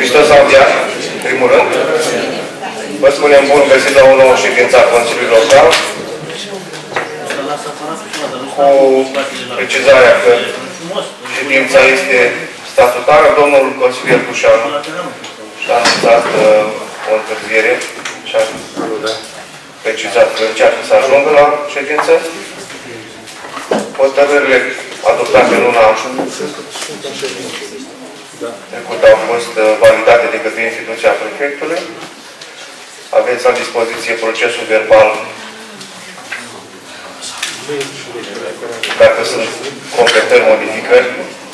Hristos a înviat, în primul rând. Vă spunem bun găsit la o nouă ședință a Consiliului Local, cu precizarea că ședința este statutară. Domnul consilier Cușanu și-a anunțat o întârziere și a precizat că încearcă să ajungă la ședință. Hotărârile adoptate în luna trecută au fost validate de către instituția prefectului. Aveți la dispoziție procesul verbal. Dacă sunt completări, modificări,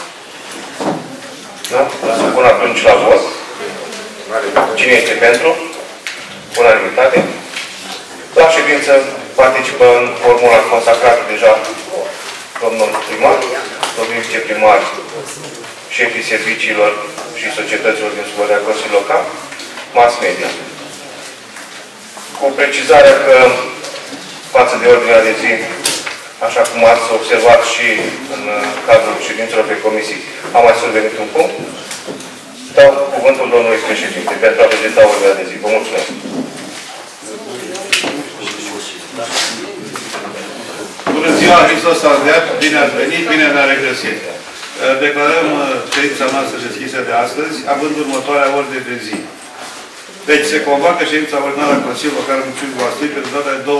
da? Supun atunci la vot. Cine este pentru? Unanimitate. La ședință participă în formula consacrată deja domnul primar, domnul viceprimar, șefii serviciilor și societăților din subordinea Consiliului Local, mass media. Cu precizarea că față de ordinea de zi, așa cum ați observat și în cadrul ședințelor pe comisii, a mai survenit un punct. Dau cuvântul domnului președinte pentru a prezenta ordinea de zi. Vă mulțumesc. Bună ziua, Hristos a înviat, bine ați venit, bine ne-a regăsit. Declarăm ședința noastră deschisă de astăzi, având următoarea ordine de zi. Deci se convoacă ședința ordinară a Consiliului Local Municipiului Vaslui pentru data de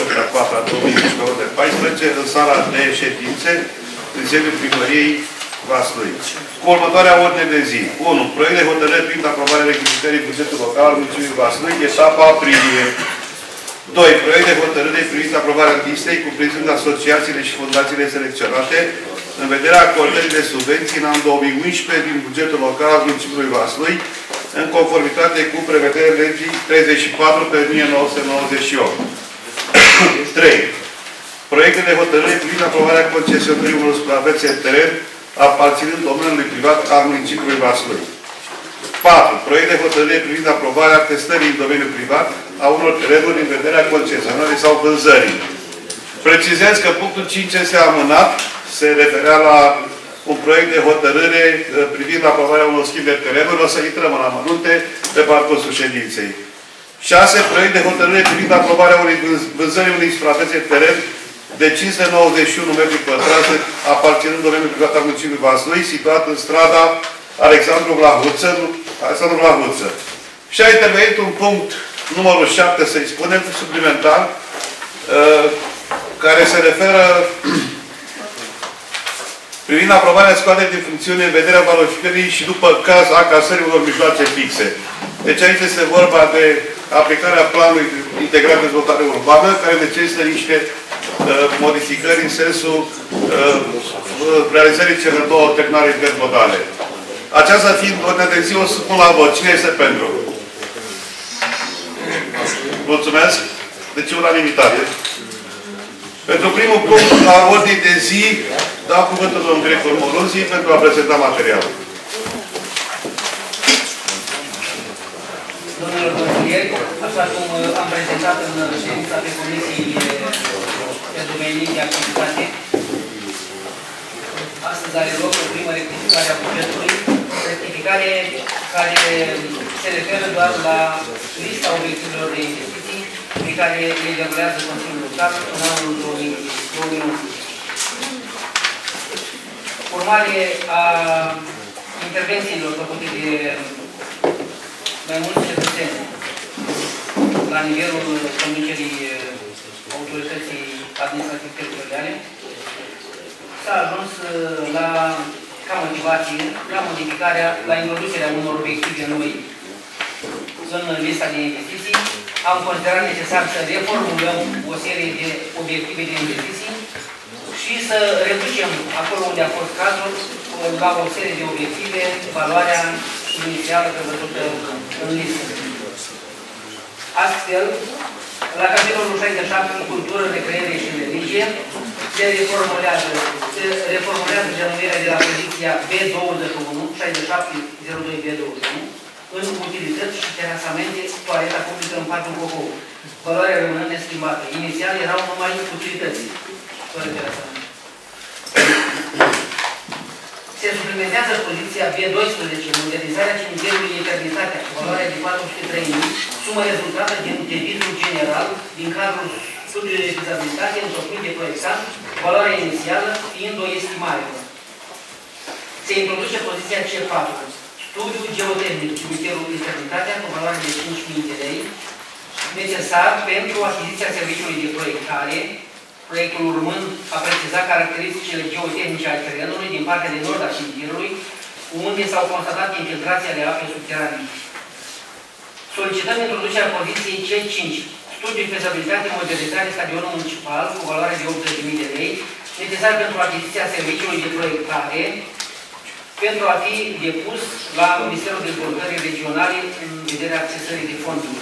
28/4/2014 în sala de ședințe din sediul primăriei Vaslui. Cu următoarea ordine de zi. 1. Proiect de hotărâre privind aprobarea rectificării bugetului local al Municipiului Vaslui, etapa aprilie. 2. Proiect de hotărâre privind aprobarea listei cuprinzând asociațiile și fundațiile selecționate în vederea acordării de subvenții în anul 2011 din bugetul local al Municipiului Vaslui, în conformitate cu prevederile legii 34/1998. 3. Proiecte de hotărâre privind aprobarea concesionării unor suprafețe de teren aparținând domeniului privat al Municipiului Vaslui. 4. Proiect de hotărâre privind aprobarea testării în domeniul privat a unor terenuri în vederea concesionării sau vânzării. Precizez că punctul 5 este amânat, se referea la un proiect de hotărâre privind aprobarea unor schimb de terenuri. O să intrăm în amănunte pe parcursul ședinței. 6. Proiect de hotărâre privind aprobarea unei vânzării unei suprafețe de teren de 591 metri pătrați aparținând domeniul privat al Municipiului Vaslui, situat în strada Alexandru Vlahuță. Și a intervenit un punct numărul 7, să-i spunem, suplimentar, care se referă privind aprobarea scoaterii din funcțiune în vederea valorificării și după caz a casării unor mijloace fixe. Deci aici este vorba de aplicarea planului integrat de dezvoltare urbană, care necesită niște modificări în sensul realizării celor două terminale intermodale. Aceasta fiind ordinea de zi, o să pun la vot. Cine este pentru? Mulțumesc. Deci unanimitate. Pentru primul punct la ordine de zi, dau cuvântul domnului director Morunzi pentru a prezenta materialul. Domnilor consilieri, așa cum am prezentat în ședința pe comisii pe domenii de activitate, astăzi are loc o primă rectificare a bugetului, rectificare care se referă doar la lista obiectivelor de investiții pe care le derulează Consiliul Local în anul 2011. Urmare a intervențiilor făcute de mai mulți cetățeni la nivelul conducerii autorității administrativ-teritoriale, s-a ajuns ca motivație, la modificarea, la introducerea unor obiective noi în lista de investiții. Am considerat necesar să reformulăm o serie de obiective de investiții și să reducem acolo unde a fost cazul la o serie de obiective valoarea inițială prevăzută în listă. Astfel, la capitolul 67, cultură, recreere și religie, se reformulează denumirea de la poziția B21, 6702 B21, în utilități și terasamente, toaleta publică în parcul Cocou. Valoarea rămânând neschimbată. Inițial erau numai utilități, fără terasamente. Se suplimentează poziția B12, modernizarea cimitirului Eternitatea, cu valoare de 403.000, sumă rezultată din debitul general din cadrul studiului de fezabilitate întocmit de proiectant, valoarea inițială fiind o estimare. Se introduce poziția C4, studiul geotehnic, cimitirul Eternitatea, cu valoare de 5.000 de lei, necesar pentru achiziția serviciului de proiectare, proiectul urmând a preciza caracteristicile geotehnice ale terenului din partea de nord a cimitirului, unde s-au constatat infiltrații ale apei subterane. Solicităm introducerea poziției C5, studiul de fezabilitate modernizare stadionul municipal cu valoare de 80.000 de lei, necesar pentru achiziția serviciului de proiectare, pentru a fi depus la Ministerul Dezvoltării Regionale în vederea accesării de fonduri.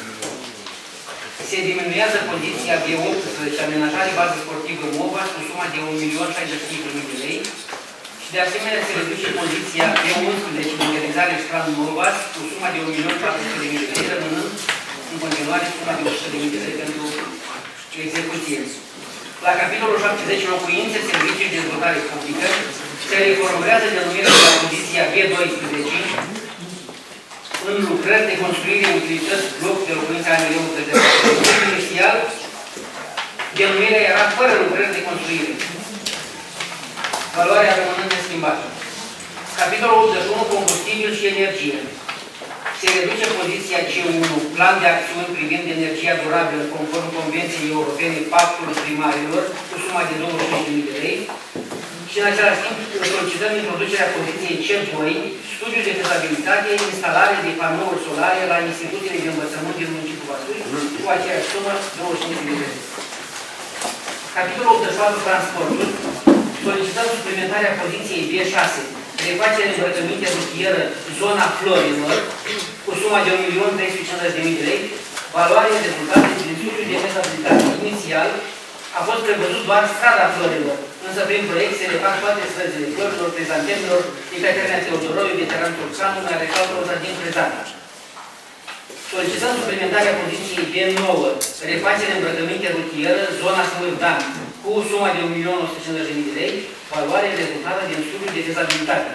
Se diminuează poziția B18, amenajare bază sportivă MOVA, cu suma de 1.065.000 de lei și de asemenea se reduce poziția B11, modernizare stran MOVA, cu suma de 1.400.000 de lei, rămânând în continuare suma de 100.000 de lei pentru execuție. La capitolul 70, locuințe, servicii și dezvoltare publică, se reformulează denumirea de la poziția B12, în lucrări de construire, utilități, bloc de locuințe ANL-ul prezentat. Inițial, denumirea era fără lucrări de construire. Valoarea rămânând neschimbată. Capitolul 81, combustibil și energie. Se reduce poziția C1, plan de acțiuni privind energia durabilă conform Convenției Europene Pactul Primarilor, cu suma de 25.000 de lei. Și în același timp solicităm introducerea poziției C2, studiul de fezabilitate, instalare de panouri solare la instituțiile de învățământ din municipiul Vaslui, cu aceeași sumă, 25.000 de lei. Capitolul 84, transportul, solicităm suplimentarea poziției B6, refacere îmbrăcăminte rutieră, zona Florilor, cu suma de 1.350.000 de lei, valoare rezultate din studiul de fezabilitate. Inițial, a fost prevăzut doar strada Florilor, însă prin proiect se refac toate străzile Florilor, Prezantenilor, Ecaterina Teodoroiu, Veteran Turcanu, Mareșal Roza din Prezant. Solicităm suplimentarea poziției B9, refacere îmbrăcăminte rutieră, zona Smârdan, cu suma de 1.150.000 de lei, valoare rezultată din studiul de fezabilitate.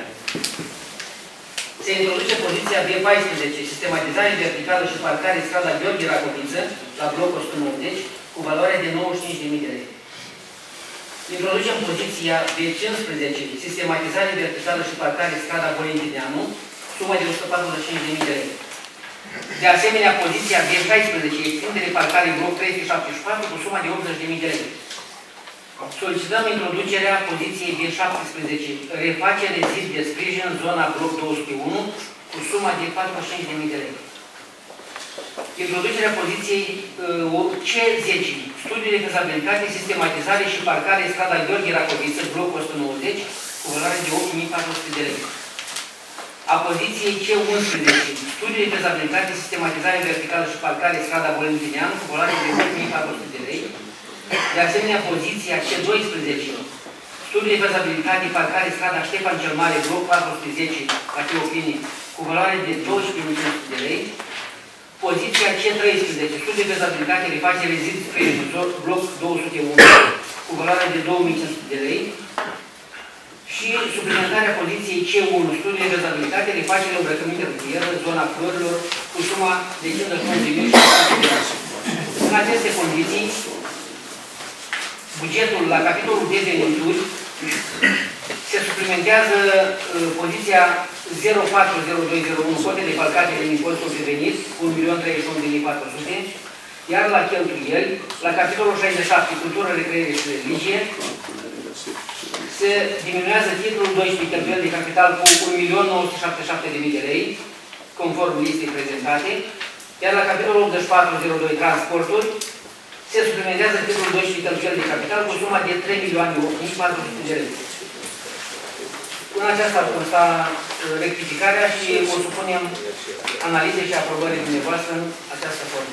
Se introduce poziția B14, sistematizare verticală și parcare strada Gheorghe Racoviță, la bloc 190, cu valoare de 95.000 de lei. Introducem poziția B15, sistematizare verticală și parcare strada Volendineanu, suma de 145.000 de lei. De asemenea, poziția B16, extindere parcare bloc 374, cu suma de 80.000 de lei. Solicităm introducerea poziției B17, refacere zid de sprijin, zona bloc 201, cu suma de 45.000 de lei. Introducerea poziției C10, studiul de fezabilitate, sistematizare și parcare strada Gheorghe Racoviță, bloc 190, cu valoare de 8.400 de lei. A poziției C11, studiul de fezabilitate, sistematizare verticală și parcare strada Volendineanu, cu valoare de 8.400 de lei. De asemenea, poziția C12, studiul de fezabilitate, parcare strada Ștefan cel Mare, bloc 410, la Teofini, cu valoare de 12.500 de lei. Poziția C13, studiul de fezabilitate, refacere zid sprijin, bloc 201, cu valoare de 2.500 de lei. Și suplimentarea poziției C1, studiul de fezabilitate, refacere îmbrăcăminte rutieră, zona Florilor, cu suma de 51.500 de lei. În aceste condiții, bugetul la capitolul de venituri se suplimentează poziția 040201, cote de falcate din impozitul de venit, 1.031.400, iar la cheltuieli, la capitolul 67, cultură, recreere și religie, se diminuează titlul 12, cheltuieli de capital cu 1.977.000 de lei, conform listei prezentate, iar la capitolul 8402, transporturi, se suplimentează titlul 12, cheltuieli de capital cu suma de 3.800.400 de lei. În aceasta ar consta rectificarea și o supunem analizei și aprobării dumneavoastră în această formă.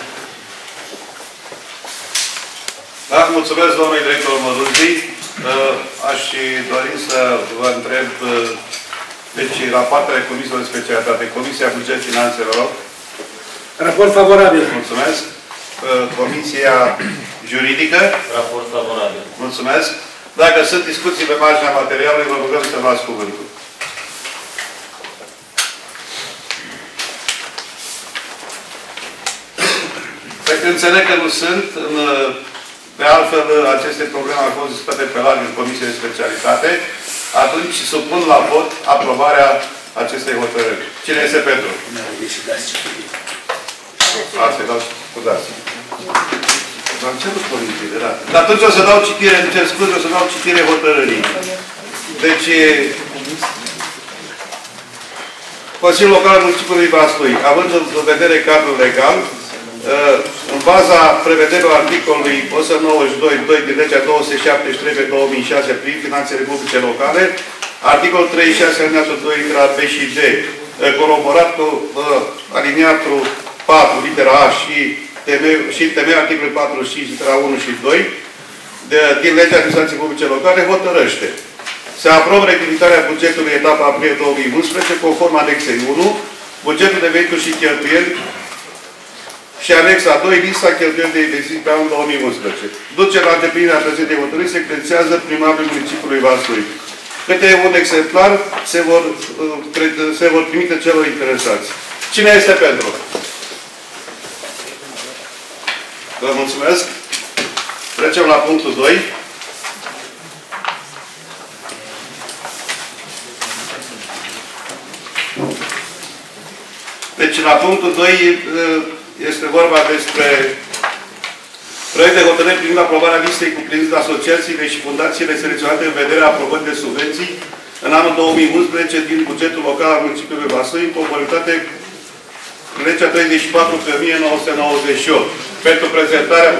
Da, mulțumesc, domnului director Mădulzi. Aș dori să vă întreb, deci, rapoartele Comisiilor de Specialitate, Comisia Buget Finanțe, vă rog. Raport favorabil. Mulțumesc. Comisia Juridică. Raport favorabil. Mulțumesc. Dacă sunt discuții pe marginea materialului, vă rugăm să luați cuvântul. înțeleg că nu sunt. De altfel, aceste probleme au fost discutate pe larg în Comisie de Specialitate. Atunci supun la vot aprobarea acestei hotărâri. Cine este pentru? Asta dau scuzați. V-am cerut poliție, da. Dar atunci o să dau citire, îmi cer scuze, o să dau citire hotărârii. Deci, Consiliul Local al Municipiului Vaslui, având în vedere cadrul legal, în baza prevederilor articolului 192.2 din legea 273/2006 prin finanțele publice locale, articolul 36 alineatul 2 litera B și D, coroborat cu aliniatul 4 litera A și temeiul articolului 45 litera 1 și 2 din legea administrației publice locale hotărăște. Se aprobă rectificarea bugetului etapa aprilie 2011 conform anexei 1, bugetul de venituri și cheltuieli și anexa 2, lista cheltuieli de investiții pe anul 2011. Duce la îndeplinirea prezentei hotărâri, se credează primarul municipiului Vaslui. Câte un exemplar se vor trimite celor interesați. Cine este pentru? Vă mulțumesc. Trecem la punctul 2. Deci, la punctul 2 este vorba despre proiect de hotărâre privind aprobarea listei cuprinzând asociațiile și fundațiile selecționate în vederea aprobării de subvenții în anul 2011 din bugetul local al municipiului Vaslui, în conformitate cu legea 34/1998. Pentru prezentarea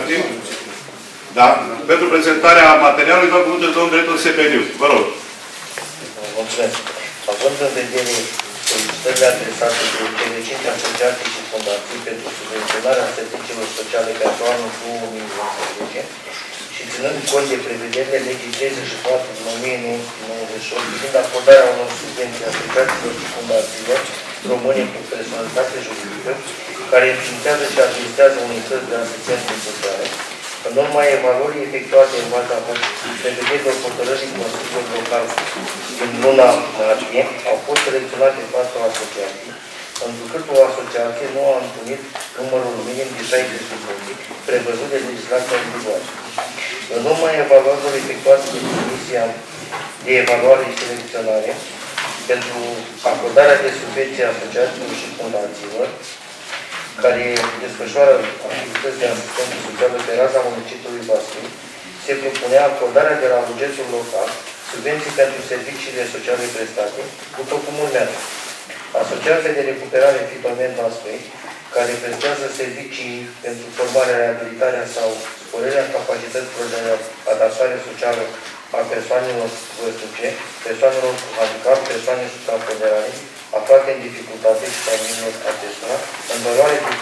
pentru prezentarea materialului, dau cuvântul domnul director Sepeniu. Vă rog. Mulțumesc. Având în vedere solicitările adresate de cele 5 asociații și fundații pentru subvenționarea serviciilor sociale pentru anul 2011 și ținând cont de prevederile legii 34 din 1998 privind acordarea unor subvenții asociațiilor și fundațiilor române cu personalitate juridică care înființează și administrează unități de asistență socială, în urma evaluării efectuate în baza prevederilor hotărârii Consiliului Local din luna martie, au fost selecționate 4 asociații, întrucât o asociație nu a întâlnit numărul minim de 60 subvenții prevăzut de legislația în vigoare. În urma evaluărilor efectuate de Comisia de Evaluare și Selecționare pentru acordarea de subvenții asociațiilor și fundațiilor care desfășoară activități de asistență socială pe raza municipiului Vaslui, se propunea acordarea de la bugetul local subvenții pentru serviciile sociale prestate, după cum urmează. Asociația de recuperare Fitomen Vaslui, care prestează servicii pentru formarea, reabilitarea sau sporirea capacităților de adaptare socială a persoanelor vârstnice, persoanelor cu handicap, persoane suprapoderare, aflate în dificultate și familiilor acestora, în valoare de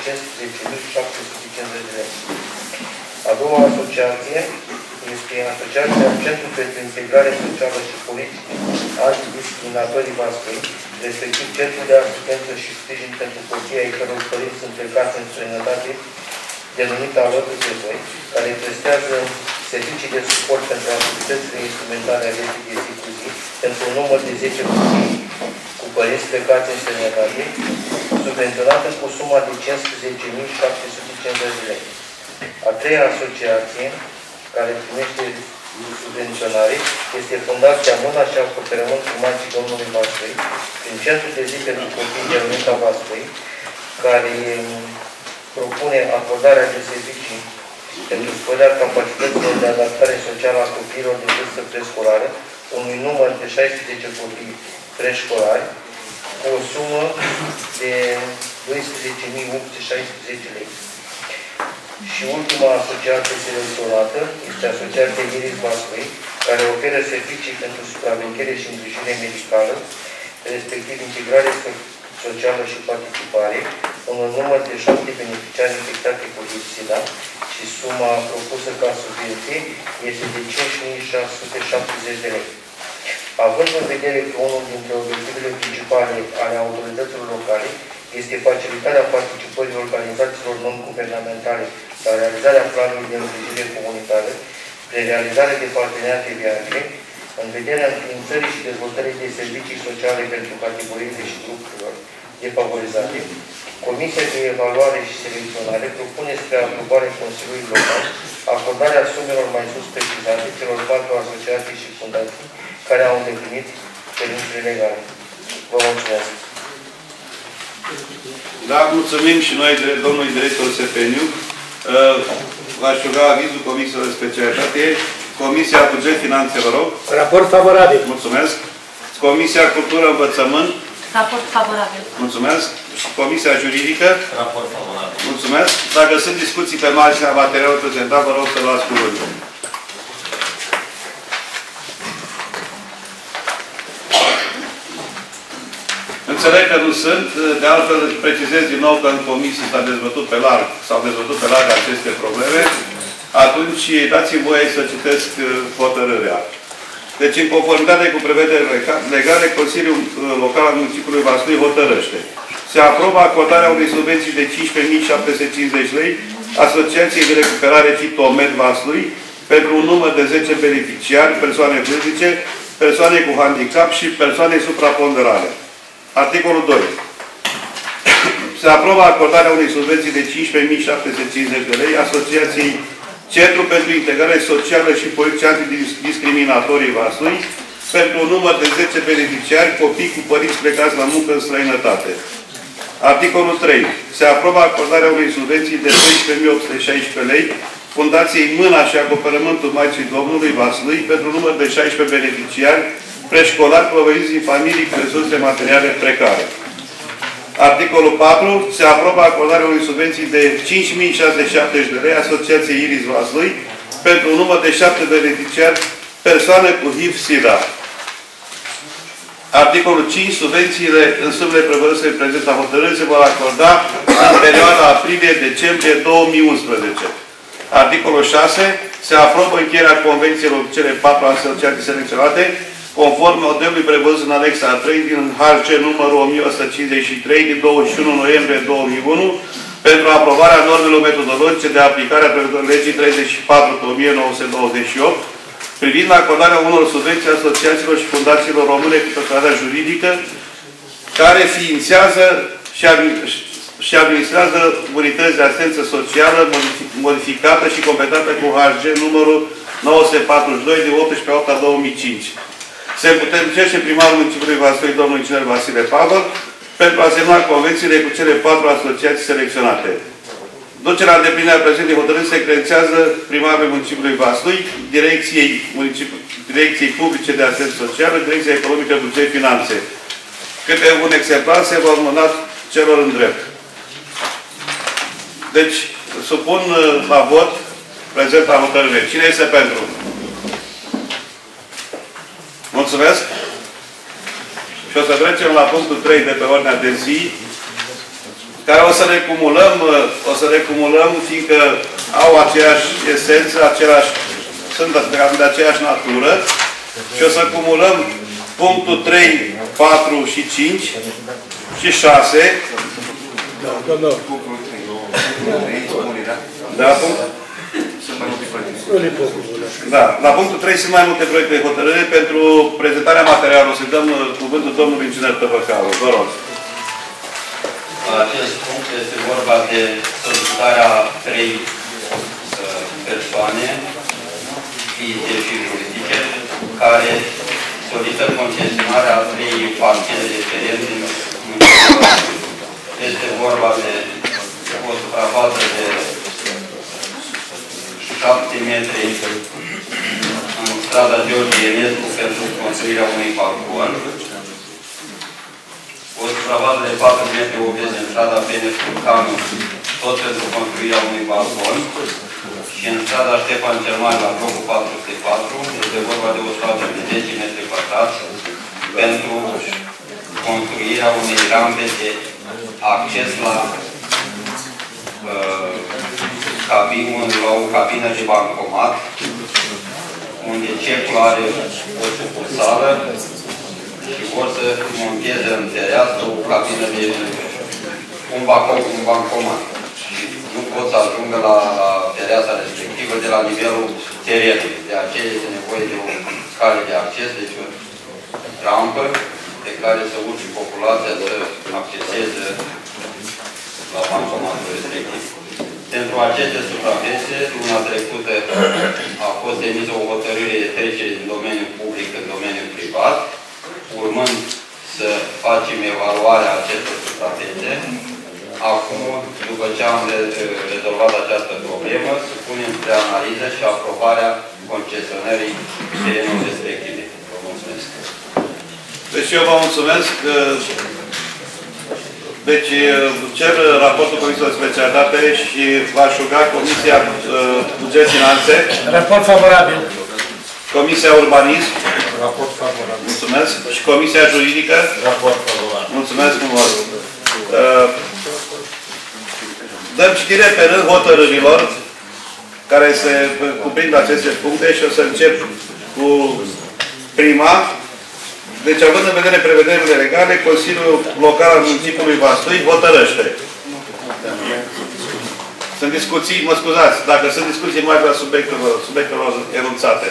10.750 de lei. A doua asociație este Asociația Centru pentru Integrare Socială și Politică Antidiscriminatorii Vaslui, respectiv Centrul de Asistență și Sprijin pentru Copii ai căror părinți sunt plecați în străinătate, denumită Alături de Voi, care prestează servicii de suport pentru activitățile instrumentale ale vieții de zi cu zi, pentru un număr de 10 copii cu părinți plecați în străinătate, subvenționată cu suma de 15.750 de lei. A treia asociație care primește subvenționare este Fundația Mâna și Acoperământ cu Magii Domnului Vaslui, prin Centrul de Zi pentru Copii Denumită Vaslui, care propune acordarea de servicii pentru sporirea capacităților de adaptare socială a copiilor de vârstă preșcolară, unui număr de 16 copii preșcolari, cu o sumă de 12.816 lei. Și ultima asociație selecționată este Asociația Iris Vaslui, care oferă servicii pentru supraveghere și îngrijire medicală, respectiv integrare socială și participare, un număr de 7 beneficiari infectate cu SIDA și suma propusă ca subvenție este de 5.670 de lei. Având în vedere că unul dintre obiectivele principale ale autorităților locale este facilitarea participării organizațiilor non-guvernamentale la realizarea planului de îngrijire comunitară, prin realizare de parteneriate viabile, în vederea înființării și dezvoltării de servicii sociale pentru categoriile și grupurilor defavorizate, Comisia de Evaluare și Selecționare propune spre aprobare Consiliului Local acordarea sumelor mai sus precizate celor 4 asociații și fundații care au îndeplinit cerințele legale. Vă mulțumesc! Da, mulțumim și noi, domnului director Sepeniu. V-aș ruga avizul Comisiei de Specialitate. Comisia Buget Finanțe, vă rog. Raport favorabil. Mulțumesc. Comisia Cultură Învățământ. Raport favorabil. Mulțumesc. Comisia Juridică. Raport favorabil. Mulțumesc. Dacă sunt discuții pe marginea materialului prezentat, vă rog să luați cuvântul. Înțeleg că nu sunt. De altfel, precizez din nou că în comisii s-au dezbătut pe larg aceste probleme. Atunci, dați-mi voie să citesc hotărârea. Deci, în conformitate cu prevederile legale, Consiliul Local al Municipiului Vaslui hotărăște. Se aprobă acordarea unei subvenții de 15.750 lei Asociației de Recuperare Fitomed Vaslui pentru un număr de 10 beneficiari, persoane fizice, persoane cu handicap și persoane supraponderale. Articolul 2. Se aprobă acordarea unei subvenții de 15.750 de lei Asociației Centru pentru Integrare Socială și Politici Antidiscriminatorii Vaslui pentru un număr de 10 beneficiari, copii cu părinți plecați la muncă în străinătate. Articolul 3. Se aprobă acordarea unei subvenții de 12.816 lei Fundației Mâna și Acoperământul Maicii Domnului Vaslui pentru un număr de 16 beneficiari preșcolari proveniți din familii cu resurse materiale precare. Articolul 4. Se aprobă acordarea unei subvenții de 5.670 de lei Asociației Iris Vaslui pentru un număr de 7 beneficiari, persoane cu HIV-SIDA. Articolul 5. Subvențiile în sumele prevăzute în prezenta hotărâre se vor acorda în perioada aprilie-decembrie 2011. Articolul 6. Se aprobă încheierea convențiilor cu cele 4 asociații selecționate conform modelului prevăzut în anexa 3 din HG numărul 1153 din 21 noiembrie 2001 pentru aprobarea normelor metodologice de aplicare a prevederilor legii 34/1998 privind acordarea unor subvenții asociațiilor și fundațiilor române cu personalitate juridică care ființează și administrează unități de asistență socială modificată și completată cu HG numărul 942 din 18/8/2005. Se împuternicește primarul municipiului Vaslui, domnul inginer Vasile Pavel, pentru a semna convențiile cu cele 4 asociații selecționate. Ducerea în deplinire a prezentei hotărâri se credințează primarului municipiului Vaslui, Direcției Publice de Asistență Socială, Direcția Economică, Buget, Finanțe. Câte un exemplar se vor mâna celor în drept. Deci, supun la vot prezenta hotărâre. Cine este pentru? Mulțumesc. Și o să trecem la punctul 3 de pe ordinea de zi, care o să le cumulăm, fiindcă au aceeași esență, sunt de aceeași natură, și o să cumulăm punctul 3, 4 și 5 și 6. Da, Da, la punctul 3 sunt mai multe proiecte de hotărâre. Pentru prezentarea materialului o să dăm cuvântul domnului inginer Tăvăcaru. Vă rog. La acest punct este vorba de solicitarea 3 persoane, fizice și juridice, care solicită concesionarea 3 parcele de teren din municipiul. Este vorba de o suprafață de 7 metri în strada George Enescu pentru construirea unui balcon, o suprafață de 4 metri 80 în strada Benescu Canu, tot pentru construirea unui balcon, și în strada Ștefan cel Mare, la blocul 404, este vorba de o stradă de 10 metri pătrați pentru construirea unei rampe de acces la la o cabină de bancomat, unde cecul are o sucursală și vor să monteze în tereastră o cabină de un bancomat. Și nu pot să ajungă la tereastra respectivă de la nivelul terenului. De aceea este nevoie de o cale de acces, deci o rampă pe care să urce populația să acceseze aceste suprafețe, luna trecută a fost emisă o hotărâre de trecere din domeniul public în domeniul privat, urmând să facem evaluarea acestor suprafețe. Acum, după ce am rezolvat această problemă, supunem spre analiză și aprobarea concesionării terenului respective. Vă mulțumesc. Deci eu vă mulțumesc. Deci cer raportul Comisiei de Specialitate și v-aș ruga Comisia Buget Finanțe. Raport favorabil. Comisia Urbanism. Raport favorabil. Mulțumesc. Și Comisia Juridică. Raport favorabil. Mulțumesc frumos. Dăm citire pe rând hotărârilor care se cuprind aceste puncte și o să încep cu prima. Deci, având în vedere prevederile legale, Consiliul Local al Municipiului Vaslui hotărăște. Sunt discuții, mă scuzați, dacă sunt discuții mai la subiectelor enunțate.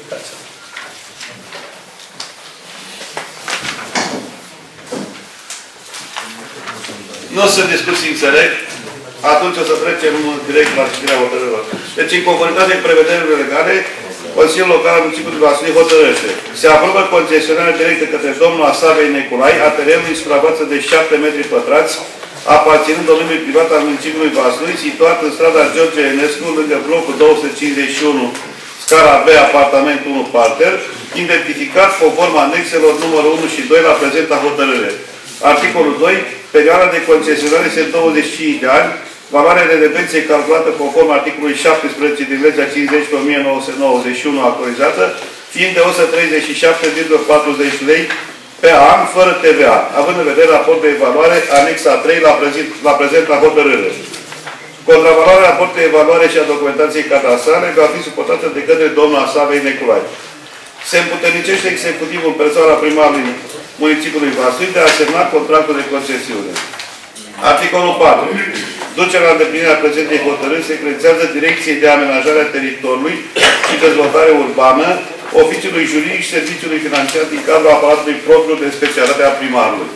Nu sunt discuții, înțeleg. Atunci o să trecem direct la citirea hotărârilor. Deci, în conformitate cu prevederile legale, Consiliul Local al Municipiului Vaslui hotărăște. Se aprobă concesionarea directă către domnul Asavei Neculai a terenului suprafață de 7 metri pătrați, aparținând domeniului privat al Municipiului Vaslui, situat în strada George Enescu, lângă blocul 251, scara B, apartament 1, parter, identificat conform anexelor numărul 1 și 2 la prezenta hotărâre. Articolul 2. Perioada de concesionare este 25 de ani. Valoarea de redevenție calculată conform articolului 17 din legea 50/1991 actualizată, fiind de 137,40 lei pe an, fără TVA, având în vedere raportul de evaluare, anexa 3 la prezenta hotărâre. Contravaloarea raportului de evaluare și a documentației cadastrale va fi suportată de către domnul Asavei Neculai. Se împuternicește executivul persoana primarului municipiului Vaslui de a semna contractul de concesiune. Articolul 4. Ducerea la îndeplinirea prezentei hotărâri se creează Direcției de Amenajare a Teritoriului și Dezvoltare Urbană, Oficiului Juridic și Serviciului Financiar din cadrul aparatului propriu de specialitate a primarului.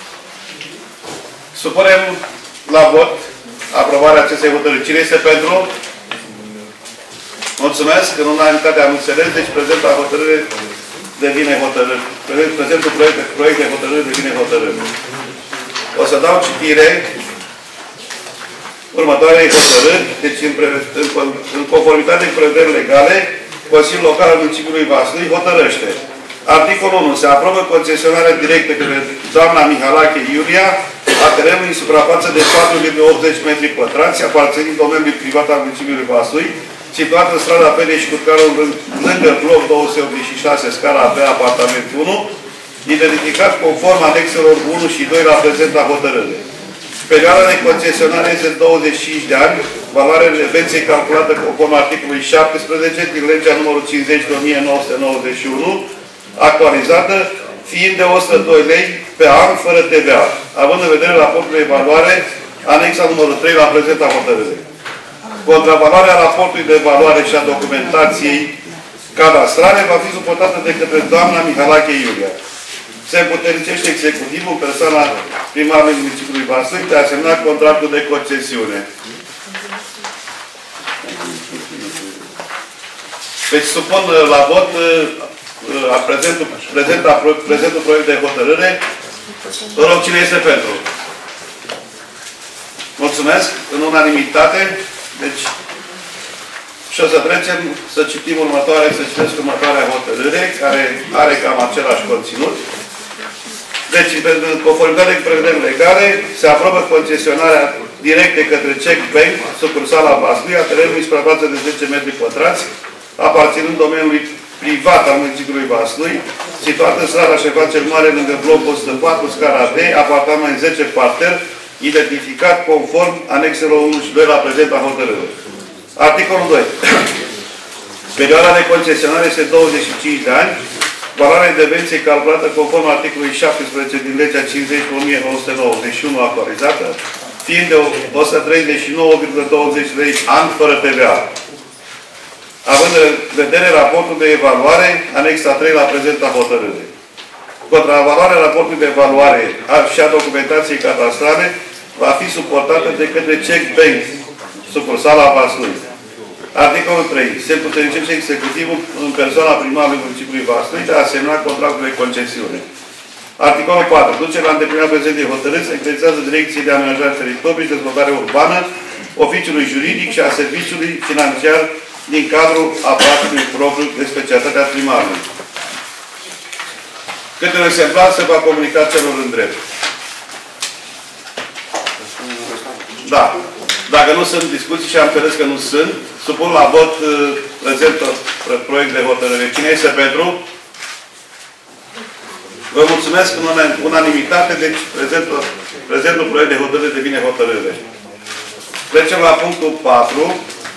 Supunem la vot aprobarea acestei hotărâri. Cine este pentru? Mulțumesc. În unanimitate am înțeles. Deci prezenta hotărâre devine hotărâre. Prezentul proiect de hotărâre devine hotărâre. O să dau citire următoarei hotărâri. Deci, în conformitate cu prevederile legale, Consiliul Local al Municipiului Vaslui hotărăște. Articolul 1. Se aprobă concesionarea directă către doamna Mihalache Iulia a terenului în suprafață de 4,80 metri pătrați, aparținând domeniului privat al Municipiului Vaslui, situat în strada Pere și Curcarul, lângă bloc 286, scara B, apartament 1, identificat conform anexelor 1 și 2 la prezenta hotărâre. Perioada de concesionare este 25 de ani, valoarea redevenței calculată conform articolului 17 din legea numărul 50/1991, actualizată, fiind de 102 lei pe an, fără TVA, având în vedere raportul de evaluare, anexa numărul 3 la prezenta hotărâre. Contravaloarea raportului de evaluare și a documentației cadastrale va fi suportată de către doamna Mihalache Iulia. Se împuternicește executivul, persoana primarului municipiului Vaslui, de a semna contractul de concesiune. Deci supun la vot prezentul proiect de hotărâre. Vă rog, cine este pentru? Mulțumesc. În unanimitate. Deci, și o să trecem să citim să citesc următoarea hotărâre, care are cam același conținut. Deci, în conformitate cu prevederile legale, se aprobă concesionarea directă către Czech Bank, sucursala Vaslui, a terenului suprafață de 10 metri pătrați, aparținând domeniului privat al municipiului Vaslui, situat în strada Ștefan cel Mare, lângă blocul 104, scara D, apartament 10, parter, identificat conform anexelor 1 și 2 la prezenta hotărâre. Articolul 2. Perioada de concesionare este 25 de ani. Valoarea intervenției calculată conform articolului 17 din legea 50/1991 actualizată, fiind de 139,20 lei an fără TVA. Având în vedere raportul de evaluare, anexa 3 la prezenta hotărâre. Contravaloarea raportului de evaluare și a documentației cadastrale va fi suportată de către Czech Bank, sucursala Vaslui. Articolul 3. Se puternicește executivul în persoana primarului municipiului Vaslui de a semna contractul de concesiune. Articolul 4. Ducerea la îndeplinirea prezentei hotărâri se încredințează Direcției de Amenajare Teritoriului și Dezvoltare Urbană, Oficiului Juridic și a Serviciului Financiar din cadrul aparatului propriu de specialitatea primarului. Câte un exemplar se va comunica celor în drept. Da. Dacă nu sunt discuții și am înțeles că nu sunt, supun la vot prezentul proiect de hotărâre. Cine este pentru? Vă mulțumesc în unanimitate, deci prezentul proiect de hotărâre devine hotărâre. Trecem la punctul 4.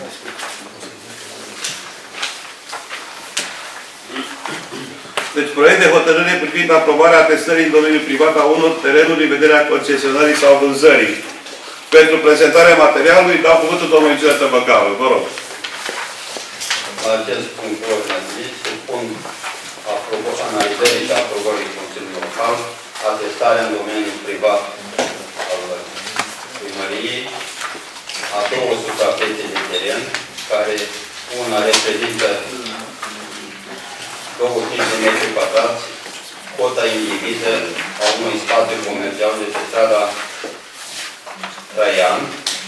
Deci, proiect de hotărâre privind aprobarea atestării în domeniul privat a unor terenuri în vederea concesionării sau vânzării. Pentru prezentarea materialului, dau cuvântul domnului Gilea Tăbăcaru. Vă rog. La acest punct de ordine de zi, supun analizării și aprobării Consiliului Local, atestarea în domeniul privat al primăriei a două suprafețe de teren, care una reprezintă 25 de metri pătrați, cota indiviză a unui spațiu comercial de pe strada Traian,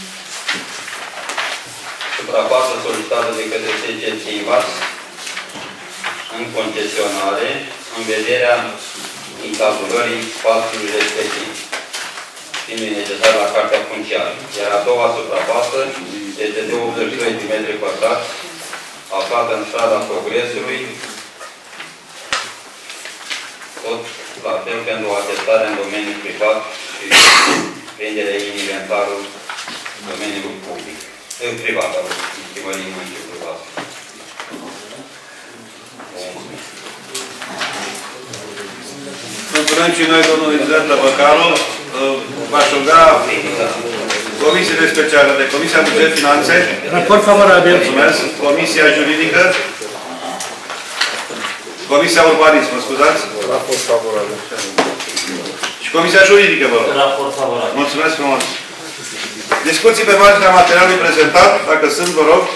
suprafață solicitată de către SCT Invas în concesionare, în vederea incauzării spațiului respectiv, fiind necesar la cartea funciară. Iar a doua suprafață este de 82 de metri pătrați, aflată în strada Progresului, tot la fel pentru atestarea în domeniul privat și prinderea în inventarul în domeniul public, privat al primăriei municipiului Vaslui. Mulțumim și noi, domnul Gilea Tăbăcaru. V-aș ruga comisiile speciale de Comisia Buget Finanțe. Raport favorabil. Mulțumesc. Comisia Juridică. Comisia Urbanism, mă scuzați? Raport favorabil. Și Comisia Juridică, vă rog. Raport favorabil. Mulțumesc frumos. Discuții pe marginea materialului prezentat, dacă sunt, vă rog.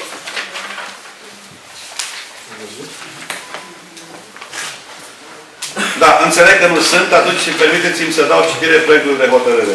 Da, înțeleg că nu sunt, atunci permiteți-mi să dau citire proiectului de hotărâre.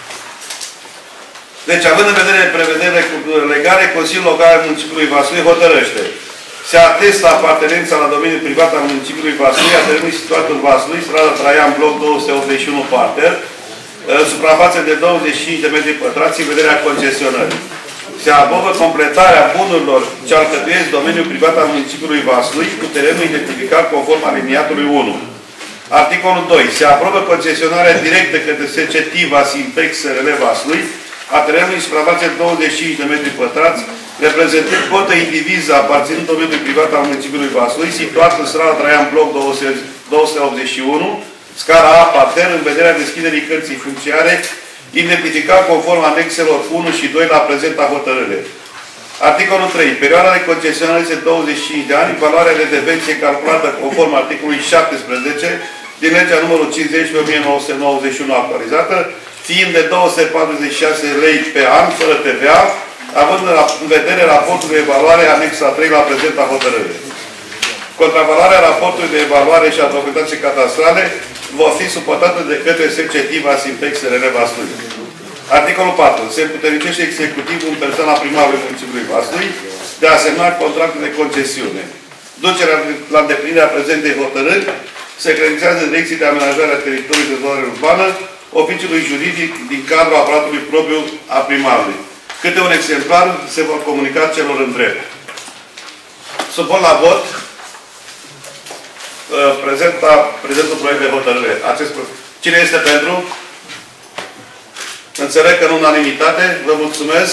Deci, având în vedere prevederile legale, Consiliul Local al Municipiului Vaslui hotărăște. Se atestă apartenența la domeniul privat al municipiului Vaslui, a terenului situat în Vaslui, strada Traian, bloc 281 parter, suprafață de 25 de metri pătrați în vederea concesionării. Se aprobă completarea bunurilor ce alcătuiesc domeniul privat al municipiului Vaslui cu terenul identificat conform aliniatului 1. Articolul 2. Se aprobă concesionarea directă către SCT Vasimpex SRL Vaslui a terenului suprafață de 25 de metri pătrați, reprezentând cotă indiviză aparținând domeniului privat al municipiului Vaslui, situat în strada Traian, bloc 281, scara A, parter, în vederea deschiderii cărții funciare, identificat conform anexelor 1 și 2 la prezenta hotărâre. Articolul 3. Perioada de concesionare este 25 de ani, valoarea de devenție calculată conform articolului 17 din legea numărul 50 pe 1991 actualizată, fiind de 246 lei pe an, fără TVA, având în vedere raportul de evaluare anexa 3 la prezenta hotărâre. Contravaloarea raportului de evaluare și a documentației cadastrale va fi suportată de către SCT Vasimpex SRL Vaslui. Articolul 4. Se împuternicește executivul în persoana primarului municipiului Vaslui de a semna contractul de concesiune. Ducerea la îndeplinirea prezentei hotărâri se credințează Direcției de Amenajare a Teritoriului de Dezvoltare Urbană, Oficiului Juridic din cadrul aparatului propriu a primarului. Câte un exemplar se vor comunica celor în drept. Supun la vot prezentul proiect de hotărâre. Cine este pentru? Înțeleg că în unanimitate. Vă mulțumesc.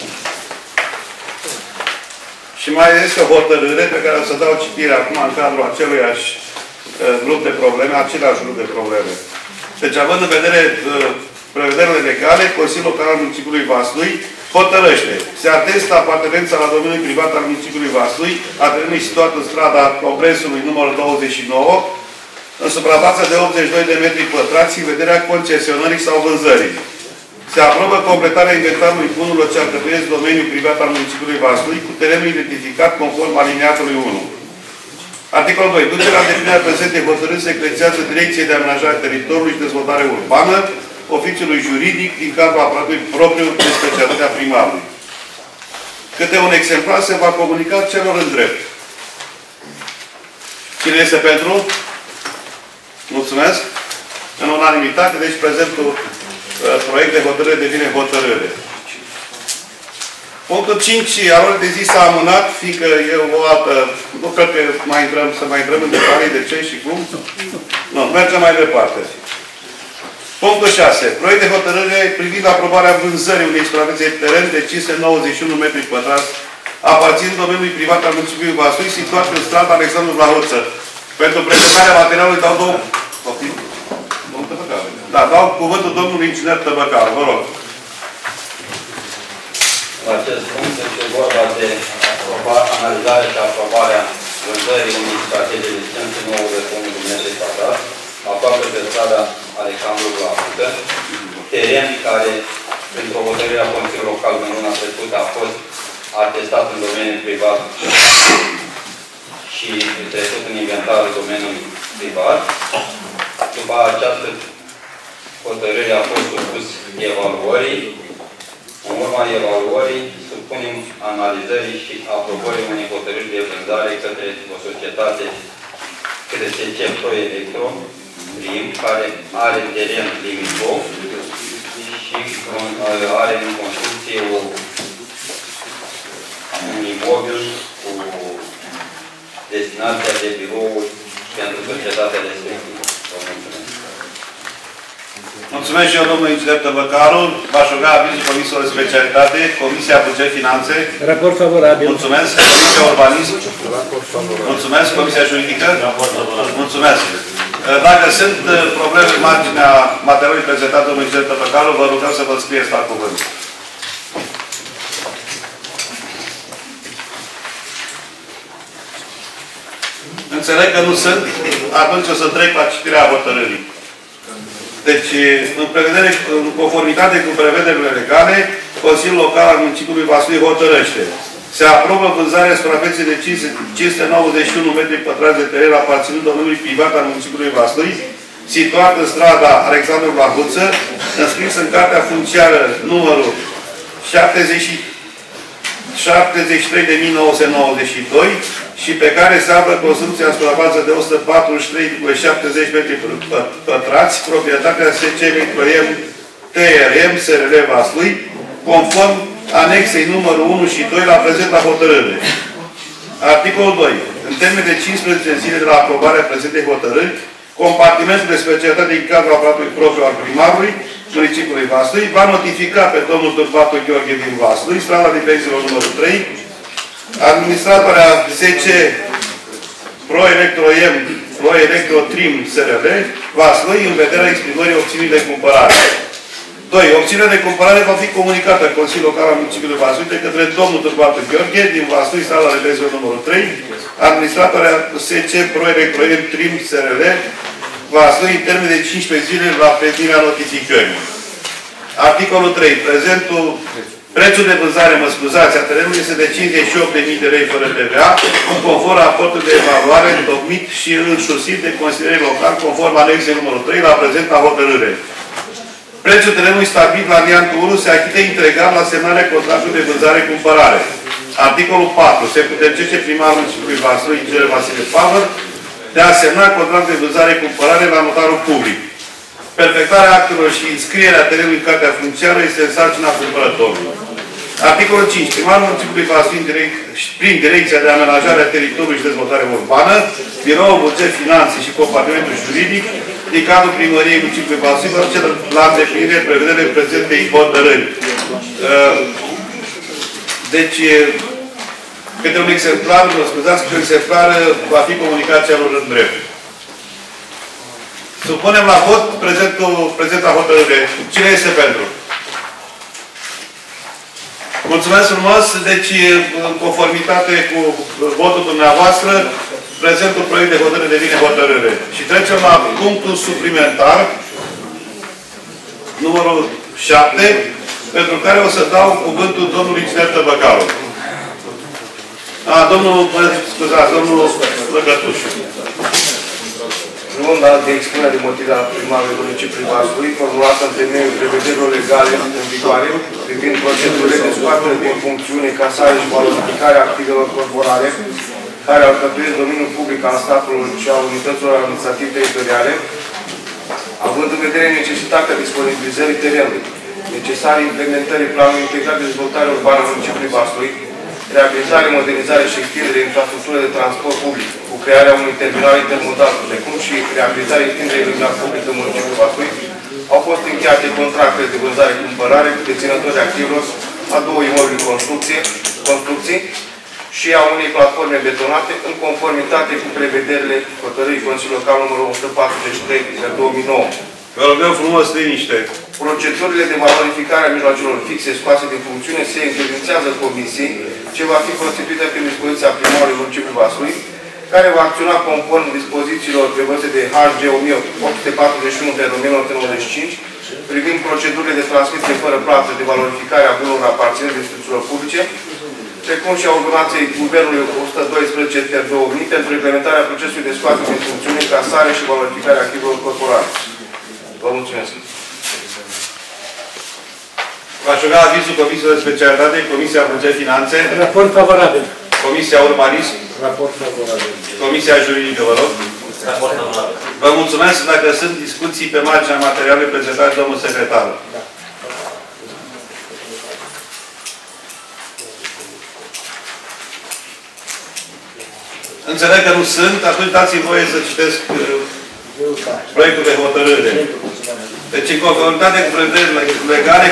Și mai este o hotărâre pe care o să dau citire acum în cadrul aceluiași grup de probleme, același grup de probleme. Deci, având în vedere prevederile legale, Consiliul Local al Municipiului Vaslui hotărăște. Se atestă apartenența la domeniul privat al municipiului Vaslui, a terenului situat în strada Progresului numărul 29, în suprafață de 82 de metri pătrați, în vederea concesionării sau vânzării. Se aprobă completarea inventarului bunurilor ce alcătuiesc domeniul privat al municipiului Vaslui cu terenul identificat conform aliniatului 1. Articolul 2. Ducerea de plină prezente hotărâri se creează Direcției de Amenajare a Teritoriului și Dezvoltare Urbană, oficiului juridic din cadrul aparatului propriu de specialitatea primarului. Câte un exemplar se va comunica celor în drept. Cine este pentru? Mulțumesc. În unanimitate, deci prezentul proiect de hotărâre devine hotărâre. Punctul 5, al orei de zi s-a amânat, fiindcă e o altă... Nu cred că să mai intrăm în detalii de ce și cum. Nu, mergem mai departe. Punctul 6. Proiect de hotărâre privind aprobarea vânzării unei suprafețe de teren de 591 metri pătrați, aparținând domeniului privat al municipiului Vaslui, situat în strada Alexandru Vlahoță. Pentru prezentarea materialului dau două... Da, dau cuvântul domnului inginer Tăbăcaru. Vă rog. La acest punct este vorba de analizarea și aprobarea vânzării unei suprafețe de 591 de metri pătrați, aproape pe strada Alexandru Vlahoță, teren care, printr-o hotărâre a Consiliului Local în luna trecută, a fost atestat în domeniul privat și trecut în inventarul domeniului privat. După această hotărâre a fost supus evaluării. În urma evaluării, supunem analizării și aprobării unei hotărâri de vânzare către o societate CRSC Pro Electro, care are teren limitrof și are în construcție un imobil cu destinația de birouri pentru societatea respectivă. Vă mulțumesc. Mulțumesc și eu, domnul inginer Tăbăcaru. V-aș ruga avizul Comisiei de Specialitate, Comisia Buget Finanțe. Raport favorabil. Mulțumesc. Comisia Urbanism. Mulțumesc. Comisia Juridică. Mulțumesc. Dacă sunt probleme în marginea materialului prezentat domnul inginer Tăbăcaru, vă rugăm să vă scrieți la cuvânt. Înțeleg că nu sunt, atunci o să trec la citirea hotărârii. Deci, în conformitate cu prevederile legale, Consiliul Local al Municipiului Vaslui hotărăște. Se aprobă vânzarea suprafeței de 591 metri pătrați de teren aparținând domeniului privat al Municipiului Vaslui, situat în strada Alexandru Vlahoță, înscris în Cartea Funciară numărul 73.992 și pe care se află construcția în suprafață de 143,70 metri pătrați, proprietatea SC Electroem TRM SRL Vaslui, conform anexei numărul 1 și 2 la prezenta hotărâre. Articolul 2. În termen de 15 zile de la aprobarea prezentei hotărâri, compartimentul de specialitate din cadrul aparatului propriu al primarului municipiului Vaslui va notifica pe domnul Turbatu Gheorghe din Vaslui, strada Diferențelor numărul 3, administratoarea SC Pro Electro Trim SRL Vaslui în vederea exprimării opțiunii de cumpărare. 2. Opțiunea de cumpărare va fi comunicată Consiliul Local al Municipiului Vaslui de către domnul Turbatu Gheorghe din Vaslui, strada Diferențelor numărul 3, administratoarea SC Pro Electro Trim SRL Vaslui în termen de 15 zile la primirea notificării. Articolul 3. Prețul de vânzare, a terenului este de 58.000 de lei fără TVA, conform raportului de evaluare întocmit și înșusit de Consiliul Local, conform anexei numărul 3 la prezenta hotărâre. Prețul terenului stabilit la alineatul 1 se achită integral la semnarea contractului de vânzare-cumpărare. Articolul 4. Se puternicește primarul municipiului Vaslui, inginer Vasile Pavăr, de a semna contractul de vânzare-cumpărare la notarul public. Perfectarea actelor și înscrierea terenului în cartea funciară este în sarcina cumpărătorului. Articolul 5. Primarul municipiului Vaslui, prin Direcția de Amenajare a Teritoriului și Dezvoltare Urbană, Biroul Buget Finanțe și Compartimentul Juridic, din cadrul primăriei municipiului Vaslui, va duce la îndeplinire prevederile prezentei hotărâri. Deci, câte un exemplar, vă scuzați, că un exemplar va fi comunicat celor în drept. Supunem la vot prezenta hotărâre. Cine este pentru? Mulțumesc frumos. Deci, în conformitate cu votul dumneavoastră, prezentul proiect de hotărâre devine hotărâre. Și trecem la punctul suplimentar, numărul 7, pentru care o să dau cuvântul domnului inginer Tăbăcaru. Domnul Lăgătuș. Luând act de expunere de motive a primarului municipiului Vaslui, formulată în temeiul prevederilor legale în vigoare, privind procedurile de scoatere din funcțiune, casare și valorificare a activelor corporale, care alcătuiesc domeniul public al statului și a unităților administrative teritoriale, având în vedere necesitatea disponibilizării terenului, necesare implementării planului integrat de dezvoltare urbană a municipiului Vaslui, reabilitare, modernizare și extindere infrastructurii de transport public, cu crearea unui terminal intermodal, precum și reabilitarea extinderii iluminat public în municipiul Vaslui, au fost încheiate contracte de vânzare-cumpărare cu deținători activilor a două imobili construcții și a unei platforme betonate în conformitate cu prevederile hotărârii Consiliului Local numărul 143 de 2009. Vă rugăm frumos liniște. Procedurile de valorificare a mijloacelor fixe scoase din funcțiune se încredințează comisiei, ce va fi constituită prin dispoziția primarului municipiului Vaslui, care va acționa conform dispozițiilor prevăzute de HG 1841 de 1995, privind procedurile de transmitere fără plată de valorificare a bunurilor aparținând instituțiilor publice, precum și a ordonanței Guvernului 112 per 2000 pentru implementarea procesului de scoatere din funcțiune, casare și valorificare a activelor corporale. Vă mulțumesc. V-aș ruga avizul Comisiei de Specialitate, Comisia Buget Finanțe. Raport favorabil. Comisia Urbanism. Raport favorabil. Comisia Juridică, vă rog. Raport favorabil. Vă mulțumesc dacă sunt discuții pe marginea materialului prezentat domnul secretar. Da. Înțeleg că nu sunt, atunci dați-mi voie să citesc proiectul de hotărâre. Deci, în conformitate cu prevederile legale,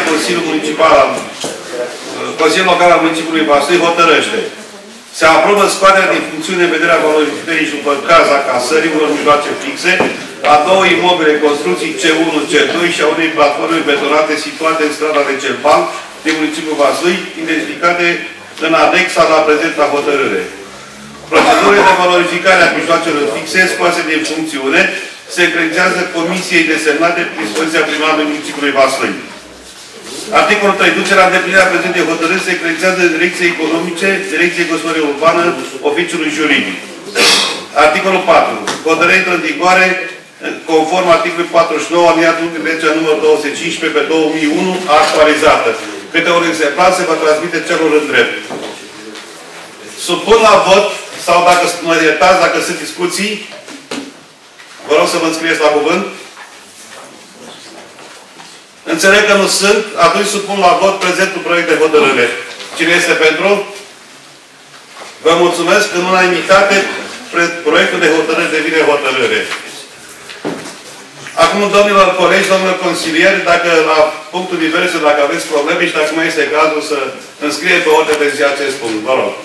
Consiliul Local al Municipiului Vaslui hotărăște. Se aprobă scoaterea din funcțiune în vederea valorificării și după caz a casării unor mijloace fixe a două imobile construcții C1, C2 și a unei platforme betonate situate în strada de Celpan din municipiul Vaslui, identificate în anexa la prezenta hotărâre. Procedurile de valorificare a mijloacelor fixe scoase din funcțiune se încredințează comisiei desemnate prin dispoziția primarului municipiului Vaslui. Articolul 3. Ducerea îndeplinirea prezentei hotărâri se încredințează Direcției Economice, Direcției Gospodărie Urbană, Oficiului Juridic. Articolul 4. Hotărârea intră în vigoare conform articolului 49 aliniatul legea numărul 215 pe 2001 actualizată. Câte un exemplar se va transmite celor în drept. Supun la vot, sau dacă mă iertați, dacă sunt discuții, vă rog să vă înscrieți la cuvânt. Înțeleg că nu sunt, atunci supun la vot prezentul proiect de hotărâre. Cine este pentru? Vă mulțumesc. În unanimitate, proiectul de hotărâre devine hotărâre. Acum, domnilor colegi, domnilor consilieri, dacă la punctul diverse, dacă aveți probleme și dacă mai este cazul să înscrie pe ordine de zi acest punct. Vă rog.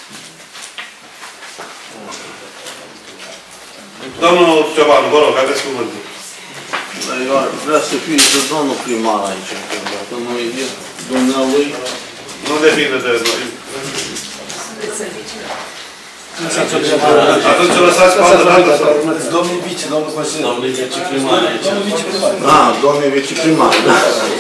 Domnul Ciobanu, vă rog, aveți cuvântul. Eu ar vrea să fie de domnul primar aici, dacă nu e dumnealui. Nu depinde de noi. Atunci o lăsați pe altă dată sau? Domnul vice, domnul consilier. Domnul viceprimar aici. Domnul viceprimar, da.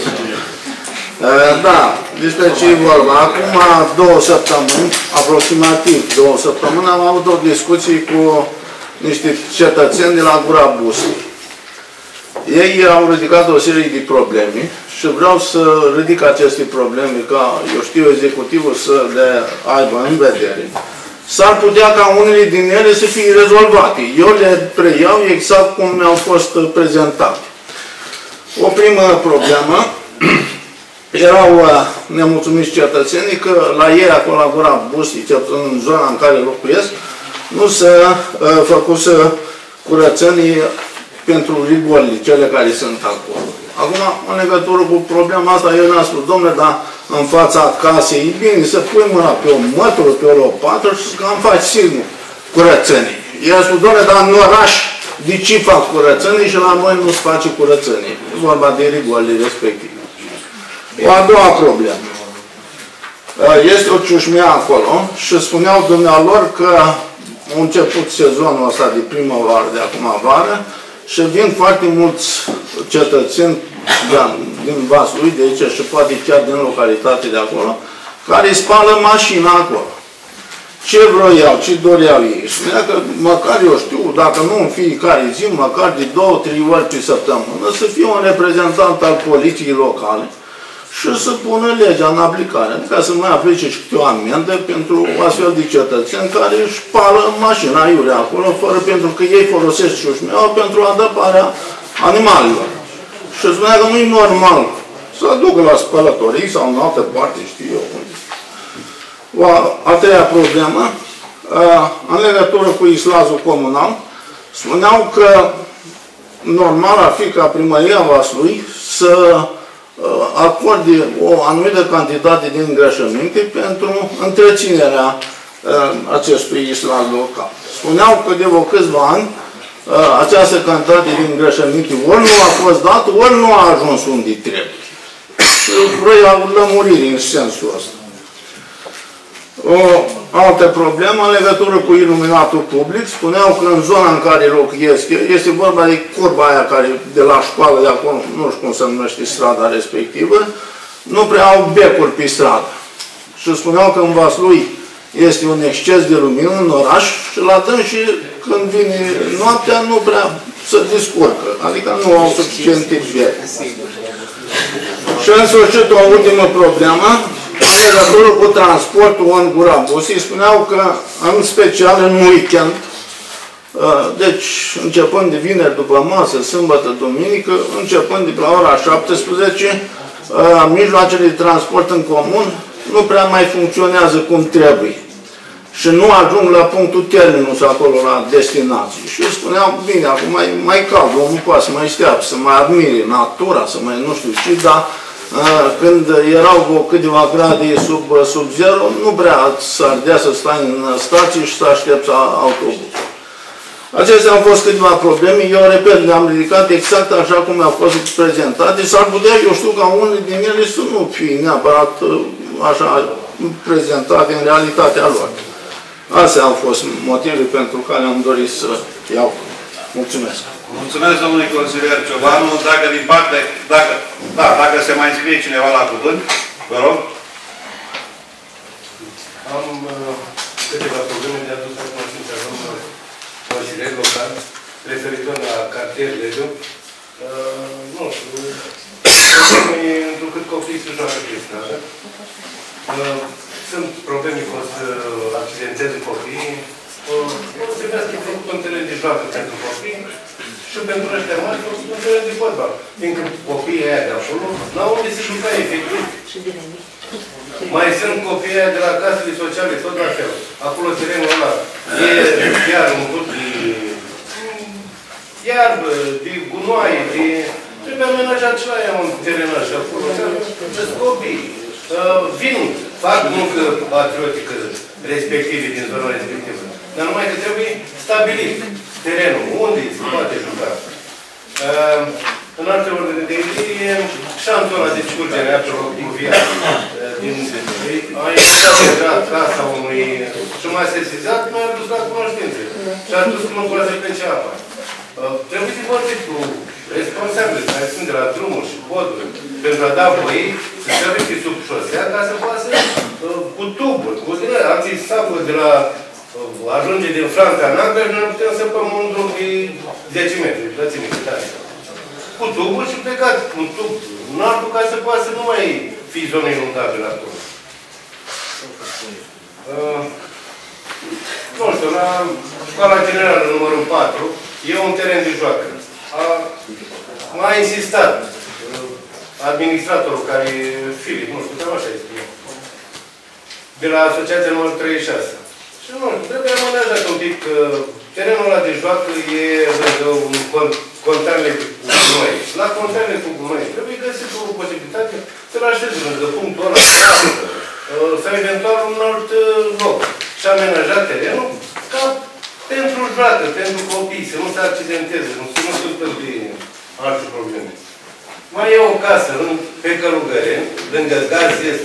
Da, despre ce e vorba. Acum 2 săptămâni, aproximativ 2 săptămâni, am avut o discuție cu niște cetățeni de la Gura Busii. Ei au ridicat o serie de probleme și vreau să ridic aceste probleme ca, eu știu, executivul să le aibă în vedere. S-ar putea ca unele din ele să fie rezolvate. Eu le preiau exact cum mi-au fost prezentate. O primă problemă, erau nemulțumiți cetățenii că la ei, acolo la Gura Busii, în zona în care locuiesc, nu se făcuse curățenii pentru rigolile, cele care sunt acolo. Acum, în legătură cu problema asta, eu ne-am spus, domnule, dar în fața casei, e bine să pui mâna pe o mătură, pe o lopată și cam faci sigur curățenii. I-a spus, domnule, dar în oraș, de ce fac curățenii și la noi nu se face curățenii? E vorba de rigolile respective. O a doua problemă. Este o ciușmea acolo și spuneau dumnealor că a început sezonul ăsta de primăvară, de acum vară, și vin foarte mulți cetățeni din Vaslui, de aici și poate chiar din localitate de acolo, care spală mașina acolo. Ce vroiau, ce doreau ei? Spunea că măcar, eu știu, dacă nu în fiecare zi, măcar de 2-3 ori pe săptămână, să fie un reprezentant al poliției locale și să pună legea în aplicare. Adică să mai aplice și câte o amendă pentru astfel de cetățeni care își spală mașina iurea acolo, fără pentru că ei folosesc șușmeaua pentru adăparea animalelor. Și spunea că nu e normal să aducă la spălătorii sau în altă parte, știu eu. A treia problemă, în legătură cu islazul comunal, spuneau că normal ar fi ca primăria Vaslui să acorde o anumită cantitate de îngrășăminte pentru întreținerea acestui islaz local. Spuneau că de vreo câțiva ani această cantitate de îngrășăminte ori nu a fost dată, ori nu a ajuns unde trebuie. Și vreau lămuriri în sensul ăsta. O altă problemă în legătură cu iluminatul public. Spuneau că în zona în care locuiesc, este vorba de curba aia care de la școală de acolo, nu știu cum se numește strada respectivă, nu prea au becuri pe stradă. Și spuneau că în Vaslui este un exces de lumină în oraș și la dâns și când vine noaptea nu prea se descurcă. Adică nu au suficiente becuri. Și în sfârșit o ultimă problemă. În legătură cu transportul în Gura Busii, spuneau că, în special în weekend, deci începând de vineri după masă, sâmbătă, duminică, începând de la ora 17, mijloacele de transport în comun nu prea mai funcționează cum trebuie. Și nu ajung la punctul terminus acolo, la destinație. Și spuneau, bine, acum mai cald, omul nu poate să mai stea, să mai admire natura, să mai nu știu ce, dar când erau câteva grade sub zero, nu prea s-ar dea să stai în stație și să aștepți autobuzul. Acestea au fost câteva probleme. Eu, repet, le-am ridicat exact așa cum au fost prezentate. S-ar putea, eu știu, ca unele din ele să nu fie neapărat așa prezentate în realitatea lor. Astea au fost motivele pentru care am dorit să iau. Mulțumesc. Mulțumesc, domnule consilier Ciobanu. Dacă din partea, dacă se mai înscrie cineva la cuvânt, vă rog. Am câteva probleme de adus la cunoștința domnului consilier local, referitor la cartier Legiu. Nu știu, întrucât copiii se joacă pe stradă. Sunt probleme cu să accidenteze copiii. Trebuia să făcut un teren de joacă pentru copii și pentru ăștia mari făcut un teren de fotbal. Fiindcă copiii aia de acolo n-au unde se juca efectiv. Mai sunt copiii aia de la casele sociale, tot la fel. Acolo terenul ăla e chiar un curt de iarbă, de gunoaie, de... Trebuie amenajat și la ea un teren așa acolo. Sunt copii. Vin, fac muncă patriotică respective, din zona respectivă. Dar numai că trebuie stabilit terenul, unde se poate juca. În alte ordine de idee, șantul ăla de scurgere aprovia a ieșit deja casa unui și m-a sesizat, mi-a adus la cunoștințe. Și a dus că nu poate să plece apa. Trebuie să vorbim cu responsabili care sunt de la drumuri și poduri pentru a da voie să se ridice sub șosea ca să poată cu tuburi, cu alții sapă de la ajunge din Franța în Anglia și noi putem să păm un drum de 10 metri, plățime cât are. Cu tuburi și plecat un tub în altul ca să poată să nu mai fie zone inundabile acolo. Nu știu, la școala generală numărul 4 e un teren de joacă. M-a insistat administratorul care e Filip, nu știu, cam așa este, de la asociația numărul 36. Și nu, trebuie amenajat un pic că terenul ăla de joacă e lângă un container cu gunoi. La container cu gunoi trebuie găsit o posibilitate să-l aștepți lângă punctul ăla sau eventual un alt loc. Și amenajat terenul ca pentru joacă, pentru copii, să nu se accidenteze, să nu se întâmple alte probleme. Mai e o casă pe Călugăreni, lângă gaz este.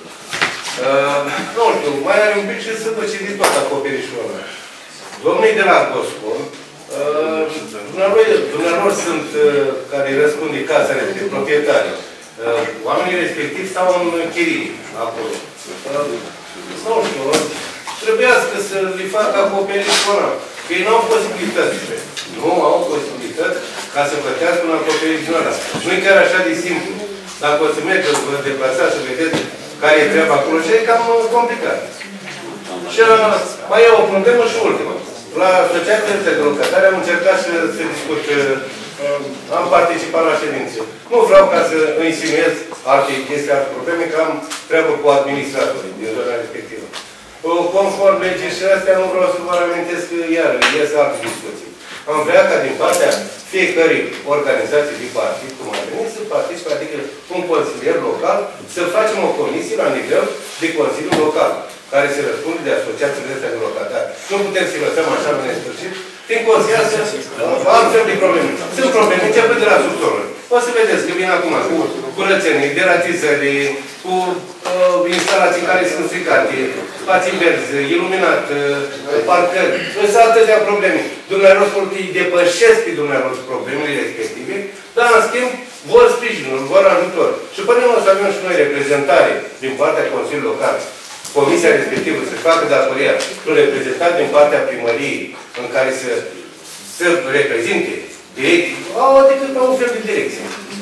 Nu știu, mai are un pic și să duce de tot acoperișul ăla. Domnii de la Goscon, dumnealor sunt care răspund de casa de proprietari. Oamenii respectivi stau în chirii acolo. Nu știu, trebuiască să li facă acoperiș ăla. Că ei nu au posibilități. Nu au posibilități ca să plătească un acoperiș din ăla. Nu e chiar așa de simplu. Dacă o să mergeți, vă deplasați să vedeți care e treaba acolo și e cam complicat. Și mai e o problemă și ultima. La asociația de locatari am încercat să discut, am participat la ședințe. Nu vreau ca să insinuez alte chestii, alte probleme, că am treabă cu administratorii din zona respectivă. Conform legii și astea, nu vreau să vă amintesc iar, ies alte discuții. Am vrea ca din partea fiecărei organizații de partid, cum ar veni, să participe, adică un consilier local, să facem o comisie la nivel de Consiliu Local, care se răspunde de asociațiile astea de locatari. Nu putem să-i lăsăm așa în nesfârșit, fiind considerați altfel de probleme. Sunt probleme, începând de la subsoluri. O să vedeți că vin acum cu curățenii, deratizări, cu instalații care sunt stricate, spații verzi, iluminat, parcări. Sunt atâtea probleme. Dumneavoastră îi depășesc pe dumneavoastră problemele respective, dar în schimb vor sprijinul, vor ajutor. Și până nu o să avem și noi reprezentare din partea Consiliului Local, comisia respectivă să-și facă datoria un reprezentant din partea primăriei în care să reprezinte direct, adică ca un fel de direcție.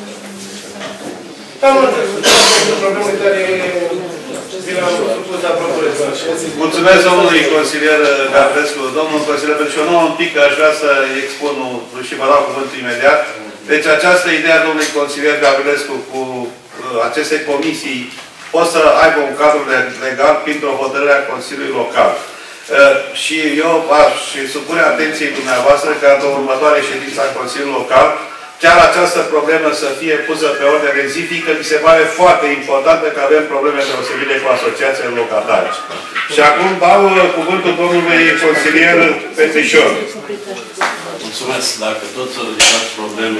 Cam o problemă care vi l-am supus la propunerea. Mulțumesc domnului consilier Gavrescu. Domnul consilier Bercionu, un pic aș vrea să expun și vă dau cuvântul imediat. Deci această idee a domnului consilier Gavrescu cu aceste comisii pot să aibă un cadru legal printr-o hotărâre a Consiliului Local. Și eu aș supune atenției dumneavoastră ca în următoare ședință a Consiliului Local chiar această problemă să fie pusă pe ordine de zi, fiindcă mi se pare foarte importantă că avem probleme deosebite cu asociațiile locatari. Și acum dau cuvântul domnului consilier Petrișor. Mulțumesc. Dacă tot s-au ridicat probleme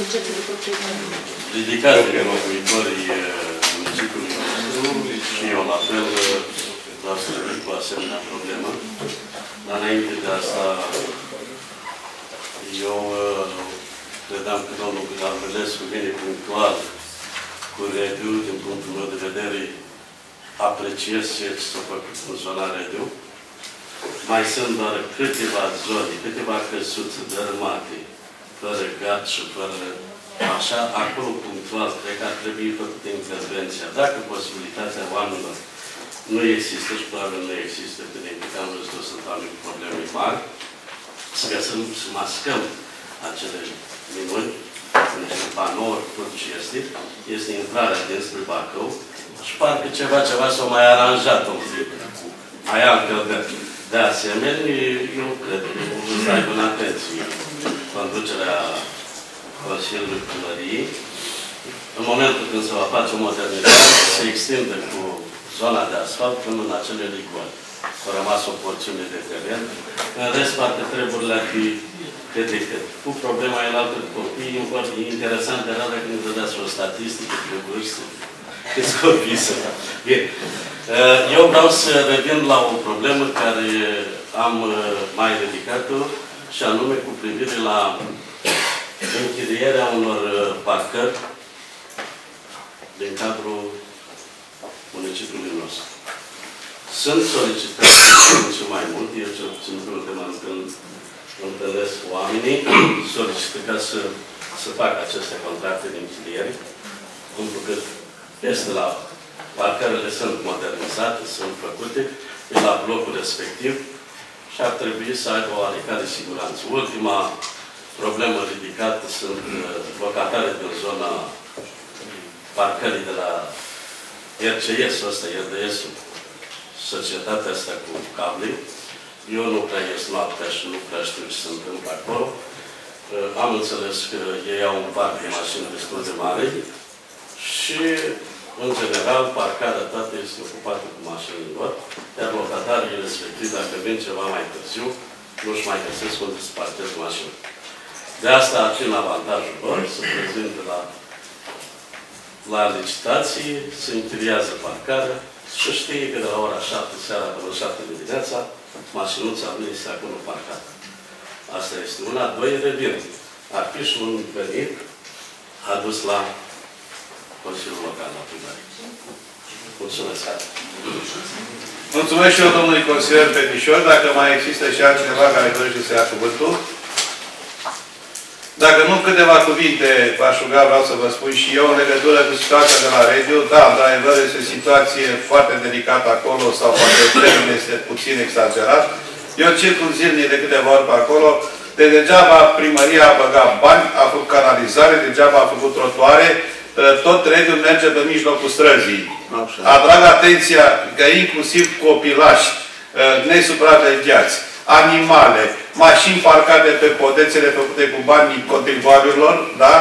ridicate de locuitorii municipiului nostru, și eu la fel vreau să ridic cu asemenea problemă. Dar înainte de asta, eu credeam că domnul Gavrilescu vine punctual cu rediu, din punctul meu de vedere, apreciez ce s-a făcut în zona rediu. Mai sunt doar câteva zone, câteva căsuțe dărâmate, fără gat și fără așa, acolo punctual, cred că ar trebui făcută intervenția. Dacă posibilitatea oamenilor nu există și probabil nu există, că din câte am văzut, sunt oameni cu probleme mari, să găsim, să mascăm acele minuni, niște panouri, tot ce este intrarea dinspre Bacău și parcă ceva s-a mai aranjat un pic. Mai încălcări. De asemenea, eu cred că să aibă în atenție conducerea Consiliului Primăriei, în momentul când se va face o modernizare, se extinde cu zona de asfalt până în acele rigori. A rămas o porțiune de teren. În rest, parcă treburile ar fi cât de cât. Cu problema el altă copii, e interesant de rară când vedeați o statistică de vârstă. Câți copii sunt. Bine. Eu vreau să revin la o problemă care am mai ridicat-o, și anume cu privire la închirierea unor parcări din cadrul municipiului nostru. Sunt solicitări și mai mult, eu cel puțin pe ultima când întâlnesc cu oamenii, solicită ca să facă aceste contracte de închiriere, pentru că este la parcările sunt modernizate, sunt făcute, e la blocul respectiv și ar trebui să aibă o oarecare siguranță. Ultima problemă ridicată sunt locatare din zona parcării de la RCS-ul ăsta, RDS-ul, societatea asta cu cable. Eu nu prea ies noaptea și nu prea știu ce se întâmplă acolo. Am înțeles că ei au un parc de mașini destul de mare și, în general, parcarea toată este ocupată cu mașini lor, iar locatarii respectiv, dacă vin ceva mai târziu, nu-și mai găsesc unde să parcheze mașini. De asta ar fi în avantajul lor să prezinte la licitații, se închiriază parcarea și știe că de la ora 7 seara până la 7 dimineața, mașinuța nu este acolo parcată. Asta este una. Doi, revin. Ar fi și un venit adus la Consiliul Local la primărie. Mulțumesc. Mulțumesc și eu, domnului consilier Petișor. Dacă mai există și altcineva care dorește să ia cuvântul. Dacă nu, câteva cuvinte v-aș ruga, vreau să vă spun și eu, în legătură cu situația de la Rediu. Da, într-adevăr, este o situație foarte delicată acolo, sau poate termenul este puțin exagerat. Eu circul zilnic de câteva ori pe acolo. De degeaba primăria a băgat bani, a făcut canalizare, degeaba a făcut trotuare, tot Rediul merge pe mijlocul străzii. Atrag atenția că inclusiv copilași nesupravegheați, animale, mașini parcate pe podețele făcute cu banii contribuabililor, da?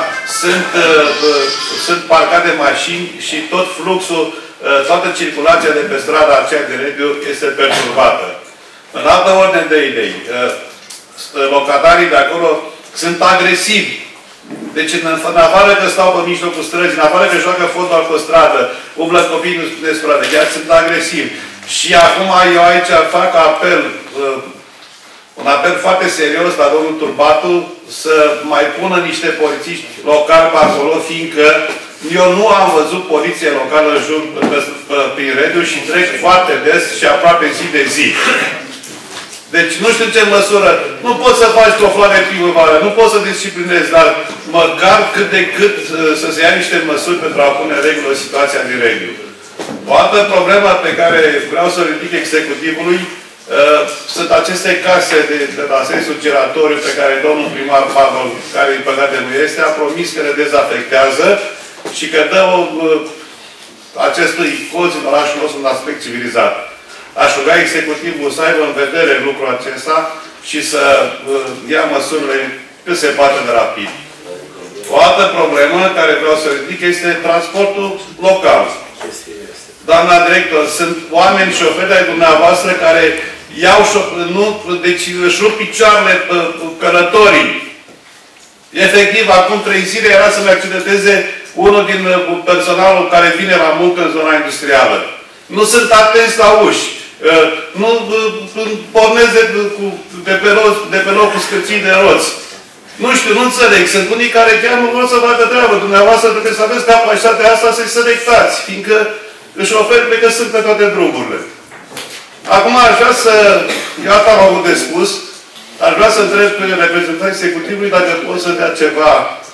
Sunt parcate mașini și tot fluxul, toată circulația de pe strada aceea de Rediu este perturbată. În altă ordine de idei, locatarii de acolo sunt agresivi. Deci, în afară că stau pe mijlocul străzii, în afară că joacă fotbal pe stradă, umblă copiii nesupravegheați, sunt agresivi. Și acum eu aici fac apel, un apel foarte serios la domnul Turbatu să mai pună niște polițiști locali pe acolo, fiindcă eu nu am văzut poliție locală prin Rediu și trec foarte des și aproape zi de zi. Deci nu știu ce măsură. Nu poți să faci troflare primăvară, nu poți să disciplinezi, dar măcar cât de cât să se ia niște măsuri pentru a pune în regulă situația din Rediu. O altă problemă pe care vreau să o ridic executivului sunt aceste case de la sensul giratoriu pe care domnul primar Pavel, care în păcate nu este, a promis că le dezafectează și că dă acestui colț în orașul nostru un aspect civilizat. Aș ruga executivul să aibă în vedere lucrul acesta și să ia măsurile cât se poate de rapid. O altă problemă care vreau să ridic este transportul local. Doamna director, sunt oameni șoferi ai dumneavoastră care iau deci își rup picioarele călătorii. Efectiv, acum 3 zile era să-mi accidenteze unul din personalul care vine la muncă în zona industrială. Nu sunt atenți la uși. Nu pornesc de pe loc cu scârții de roți. Nu știu, nu înțeleg. Sunt unii care chiar nu vor să facă treabă. Dumneavoastră trebuie să aveți capacitatea asta să-i selectați, fiindcă șoferii cred că sunt pe toate drumurile. Acum aș vrea să... Eu asta am avut de spus. Aș vrea să întreb pe reprezentanții executivului dacă pot să dea ceva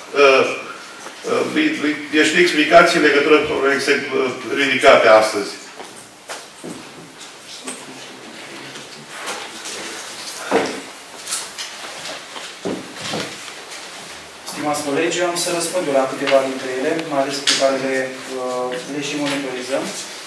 niște explicații în legătură cu problemele ridicate astăzi. Stimați colegi, am să răspund eu la câteva dintre ele, mai ales pe care le și monitorizăm.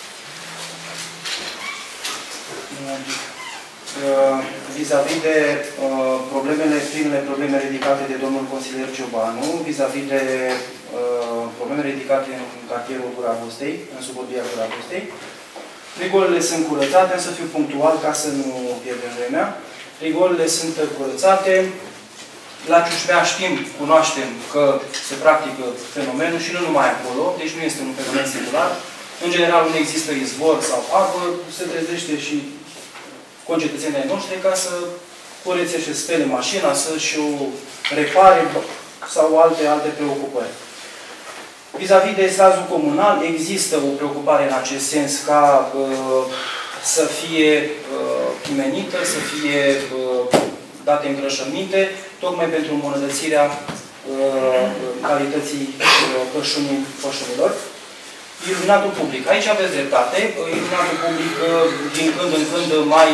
Vis-a-vis de primele probleme ridicate de domnul consilier Ciobanu, vis-a-vis de probleme ridicate în cartierul Gura Vâstei, în suburbia Gura Vâstei, rigolele sunt curățate, însă fiu punctual ca să nu pierdem vremea. Rigolele sunt curățate. La Ciușmea știm, cunoaștem că se practică fenomenul și nu numai acolo, deci nu este un fenomen singular. În general, nu există izvor sau apă, se trezește și concetățenii noștri ca să curețe și să spele mașina, să-și o repare sau alte preocupări. Vis-a-vis de stazul comunal, există o preocupare în acest sens ca să fie chimenită, să fie date îngrășăminte, tocmai pentru îmbunătățirea calității pășunilor. Iluminatul public. Aici aveți dreptate. Iluminatul public, din când în când, mai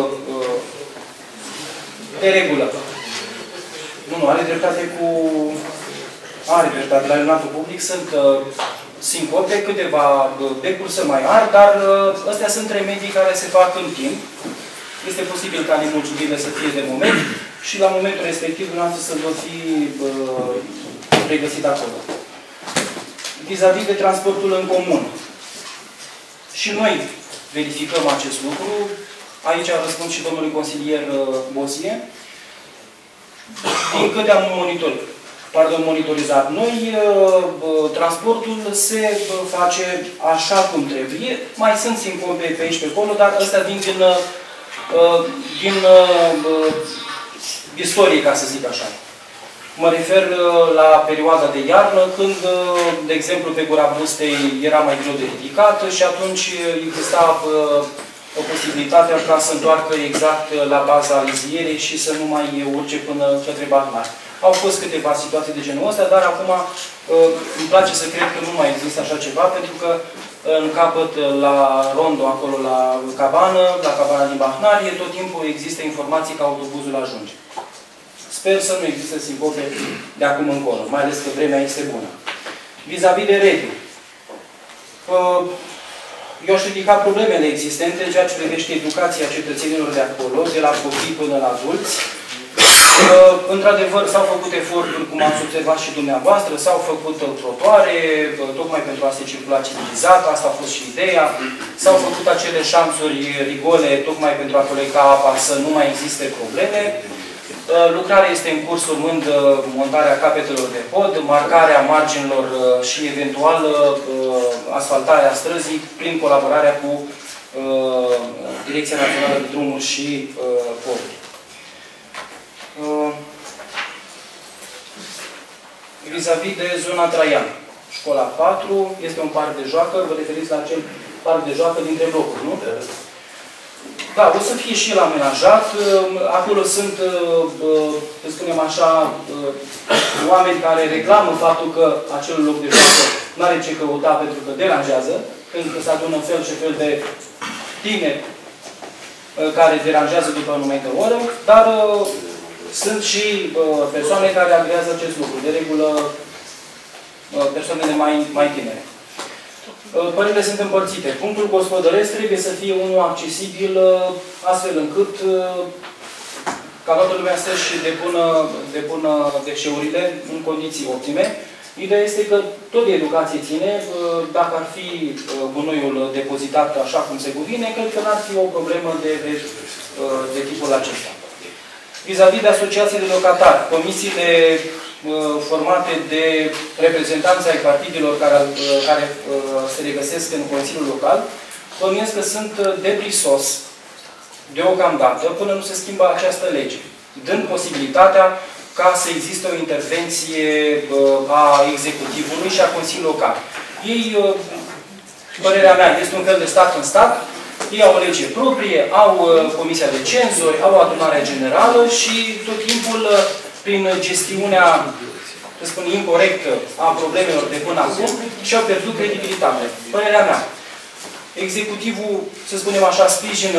de regulă. Nu, are dreptate cu... Are dreptate. La iluminatul public sunt sincope, câteva becuri să mai ard, dar astea sunt remedii care se fac în timp. Este posibil ca nemulțumirile să fie de moment și la momentul respectiv dumneavoastră să vă fi pregăsit acolo. Vis-a-vis de transportul în comun. Și noi verificăm acest lucru. Aici răspund și domnului consilier Bosie. Din câte am monitorizat noi, transportul se face așa cum trebuie. Mai sunt sincope pe aici pe acolo, dar astea vin din istorie, ca să zic așa. Mă refer la perioada de iarnă, când, de exemplu, pe Gura Bustei era mai greu de ridicat și atunci exista o posibilitate ca să întoarcă exact la baza lizierei și să nu mai urce până către Bahnar. Au fost câteva situații de genul ăsta, dar acum îmi place să cred că nu mai există așa ceva, pentru că în capăt la Rondo, acolo la cabana din Bahnarie, tot timpul există informații că autobuzul ajunge. Sper să nu există sincope de acum încolo, mai ales că vremea este bună. Vis-a-vis de Rediu, eu aș ridica problemele existente în ceea ce privește educația cetățenilor de acolo, de la copii până la adulți. Într-adevăr, s-au făcut eforturi, cum ați observat și dumneavoastră, s-au făcut trotuare, tocmai pentru a se circula civilizat, asta a fost și ideea. S-au făcut acele șanțuri rigole, tocmai pentru a colecta apa, să nu mai existe probleme. Lucrarea este în curs, urmând montarea capetelor de pod, marcarea marginilor și eventual asfaltarea străzii prin colaborarea cu Direcția Națională de Drumuri și Poduri. Vis-a-vis de zona Traian, școla 4, este un parc de joacă, vă referiți la acel parc de joacă dintre blocuri, nu? Da, o să fie și el amenajat. Acolo sunt, să spunem așa, oameni care reclamă faptul că acel loc de joacă nu are ce căuta pentru că deranjează, pentru că se adună fel și fel de tineri care deranjează după o anumită oră, dar sunt și persoane care agrează acest lucru, de regulă persoanele mai tinere. Părerile sunt împărțite. Punctul gospodăresc trebuie să fie unul accesibil astfel încât ca toată lumea să-și depună deșeurile în condiții optime. Ideea este că tot de educație ține. Dacă ar fi gunoiul depozitat așa cum se cuvine, cred că n-ar fi o problemă de tipul acesta. Vis-a-vis de asociații de locatari, comisiile formate de reprezentanți ai partidelor care se regăsesc în Consiliul Local, bănuiesc că sunt de prisos, deocamdată, până nu se schimbă această lege, dând posibilitatea ca să existe o intervenție a executivului și a Consiliului Local. Ei, părerea mea, este un fel de stat în stat, ei au o lege proprie, au Comisia de Cenzori, au adunarea generală și tot timpul, prin gestiunea, să spun, incorrectă a problemelor de până acum, și-au pierdut credibilitatea. Părerea mea. Executivul, să spunem așa, sprijină,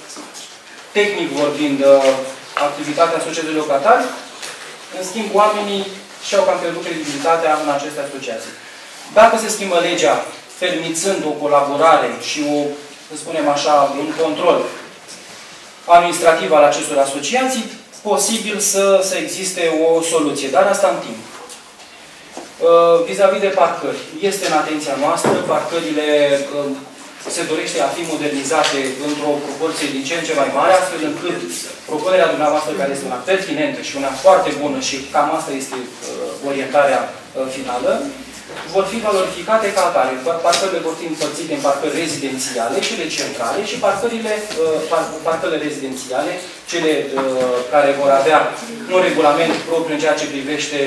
tehnic vorbind, activitatea societății locatari, în schimb, oamenii și-au cam pierdut credibilitatea în aceste asociații. Dacă se schimbă legea, permițând o colaborare și o, să spunem așa, un control administrativ al acestor asociații, posibil să existe o soluție, dar asta în timp. Vis-a-vis de parcări, este în atenția noastră, parcările se dorește a fi modernizate într-o proporție din ce în ce mai mare, astfel încât propunerea dumneavoastră, care este una pertinentă și una foarte bună și cam asta este orientarea finală, vor fi valorificate ca atare. Parcările vor fi împărțite în parcări rezidențiale, cele centrale, și parcările rezidențiale, cele care vor avea un regulament propriu în ceea ce privește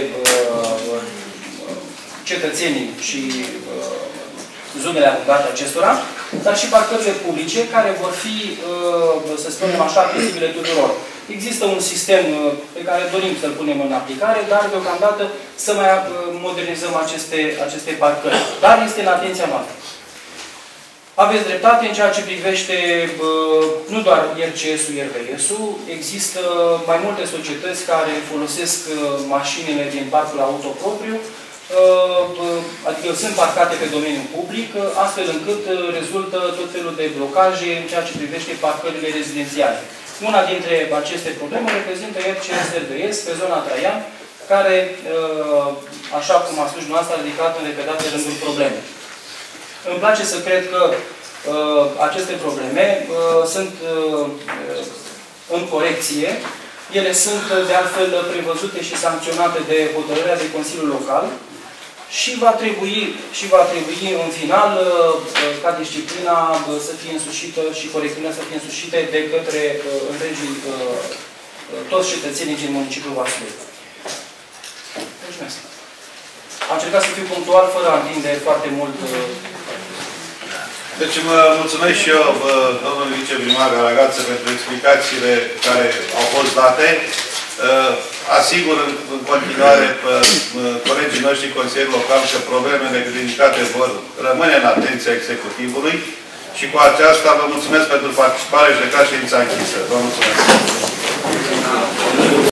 cetățenii și zonele alungate acestora, dar și parcările publice, care vor fi, să spunem așa, accesibile tuturor. Există un sistem pe care dorim să-l punem în aplicare, dar deocamdată să mai modernizăm aceste parcări. Dar este în atenția noastră. Aveți dreptate în ceea ce privește nu doar RCS-ul, RVS-ul, există mai multe societăți care folosesc mașinile din parcul autopropriu, adică sunt parcate pe domeniul public, astfel încât rezultă tot felul de blocaje în ceea ce privește parcările rezidențiale. Una dintre aceste probleme reprezintă RCS-RVS pe zona Traian, care, așa cum a spus dumneavoastră, a ridicat în repetate rânduri probleme. Îmi place să cred că aceste probleme sunt în corecție. Ele sunt, de altfel, prevăzute și sancționate de hotărârea de Consiliul Local și va trebui, în final, ca disciplina să fie însușită și corecțiunea să fie însușite de către toți cetățenii din municipiul Vaslui. încercat să fiu punctual, fără a întinde foarte mult. Deci mă mulțumesc și eu, domnului viceprimar Garagață, pentru explicațiile care au fost date. Asigur în continuare pe colegii noștri consilieri locali că problemele ridicate vor rămâne în atenția executivului și cu aceasta vă mulțumesc pentru participare și declar ședința închisă. Vă mulțumesc!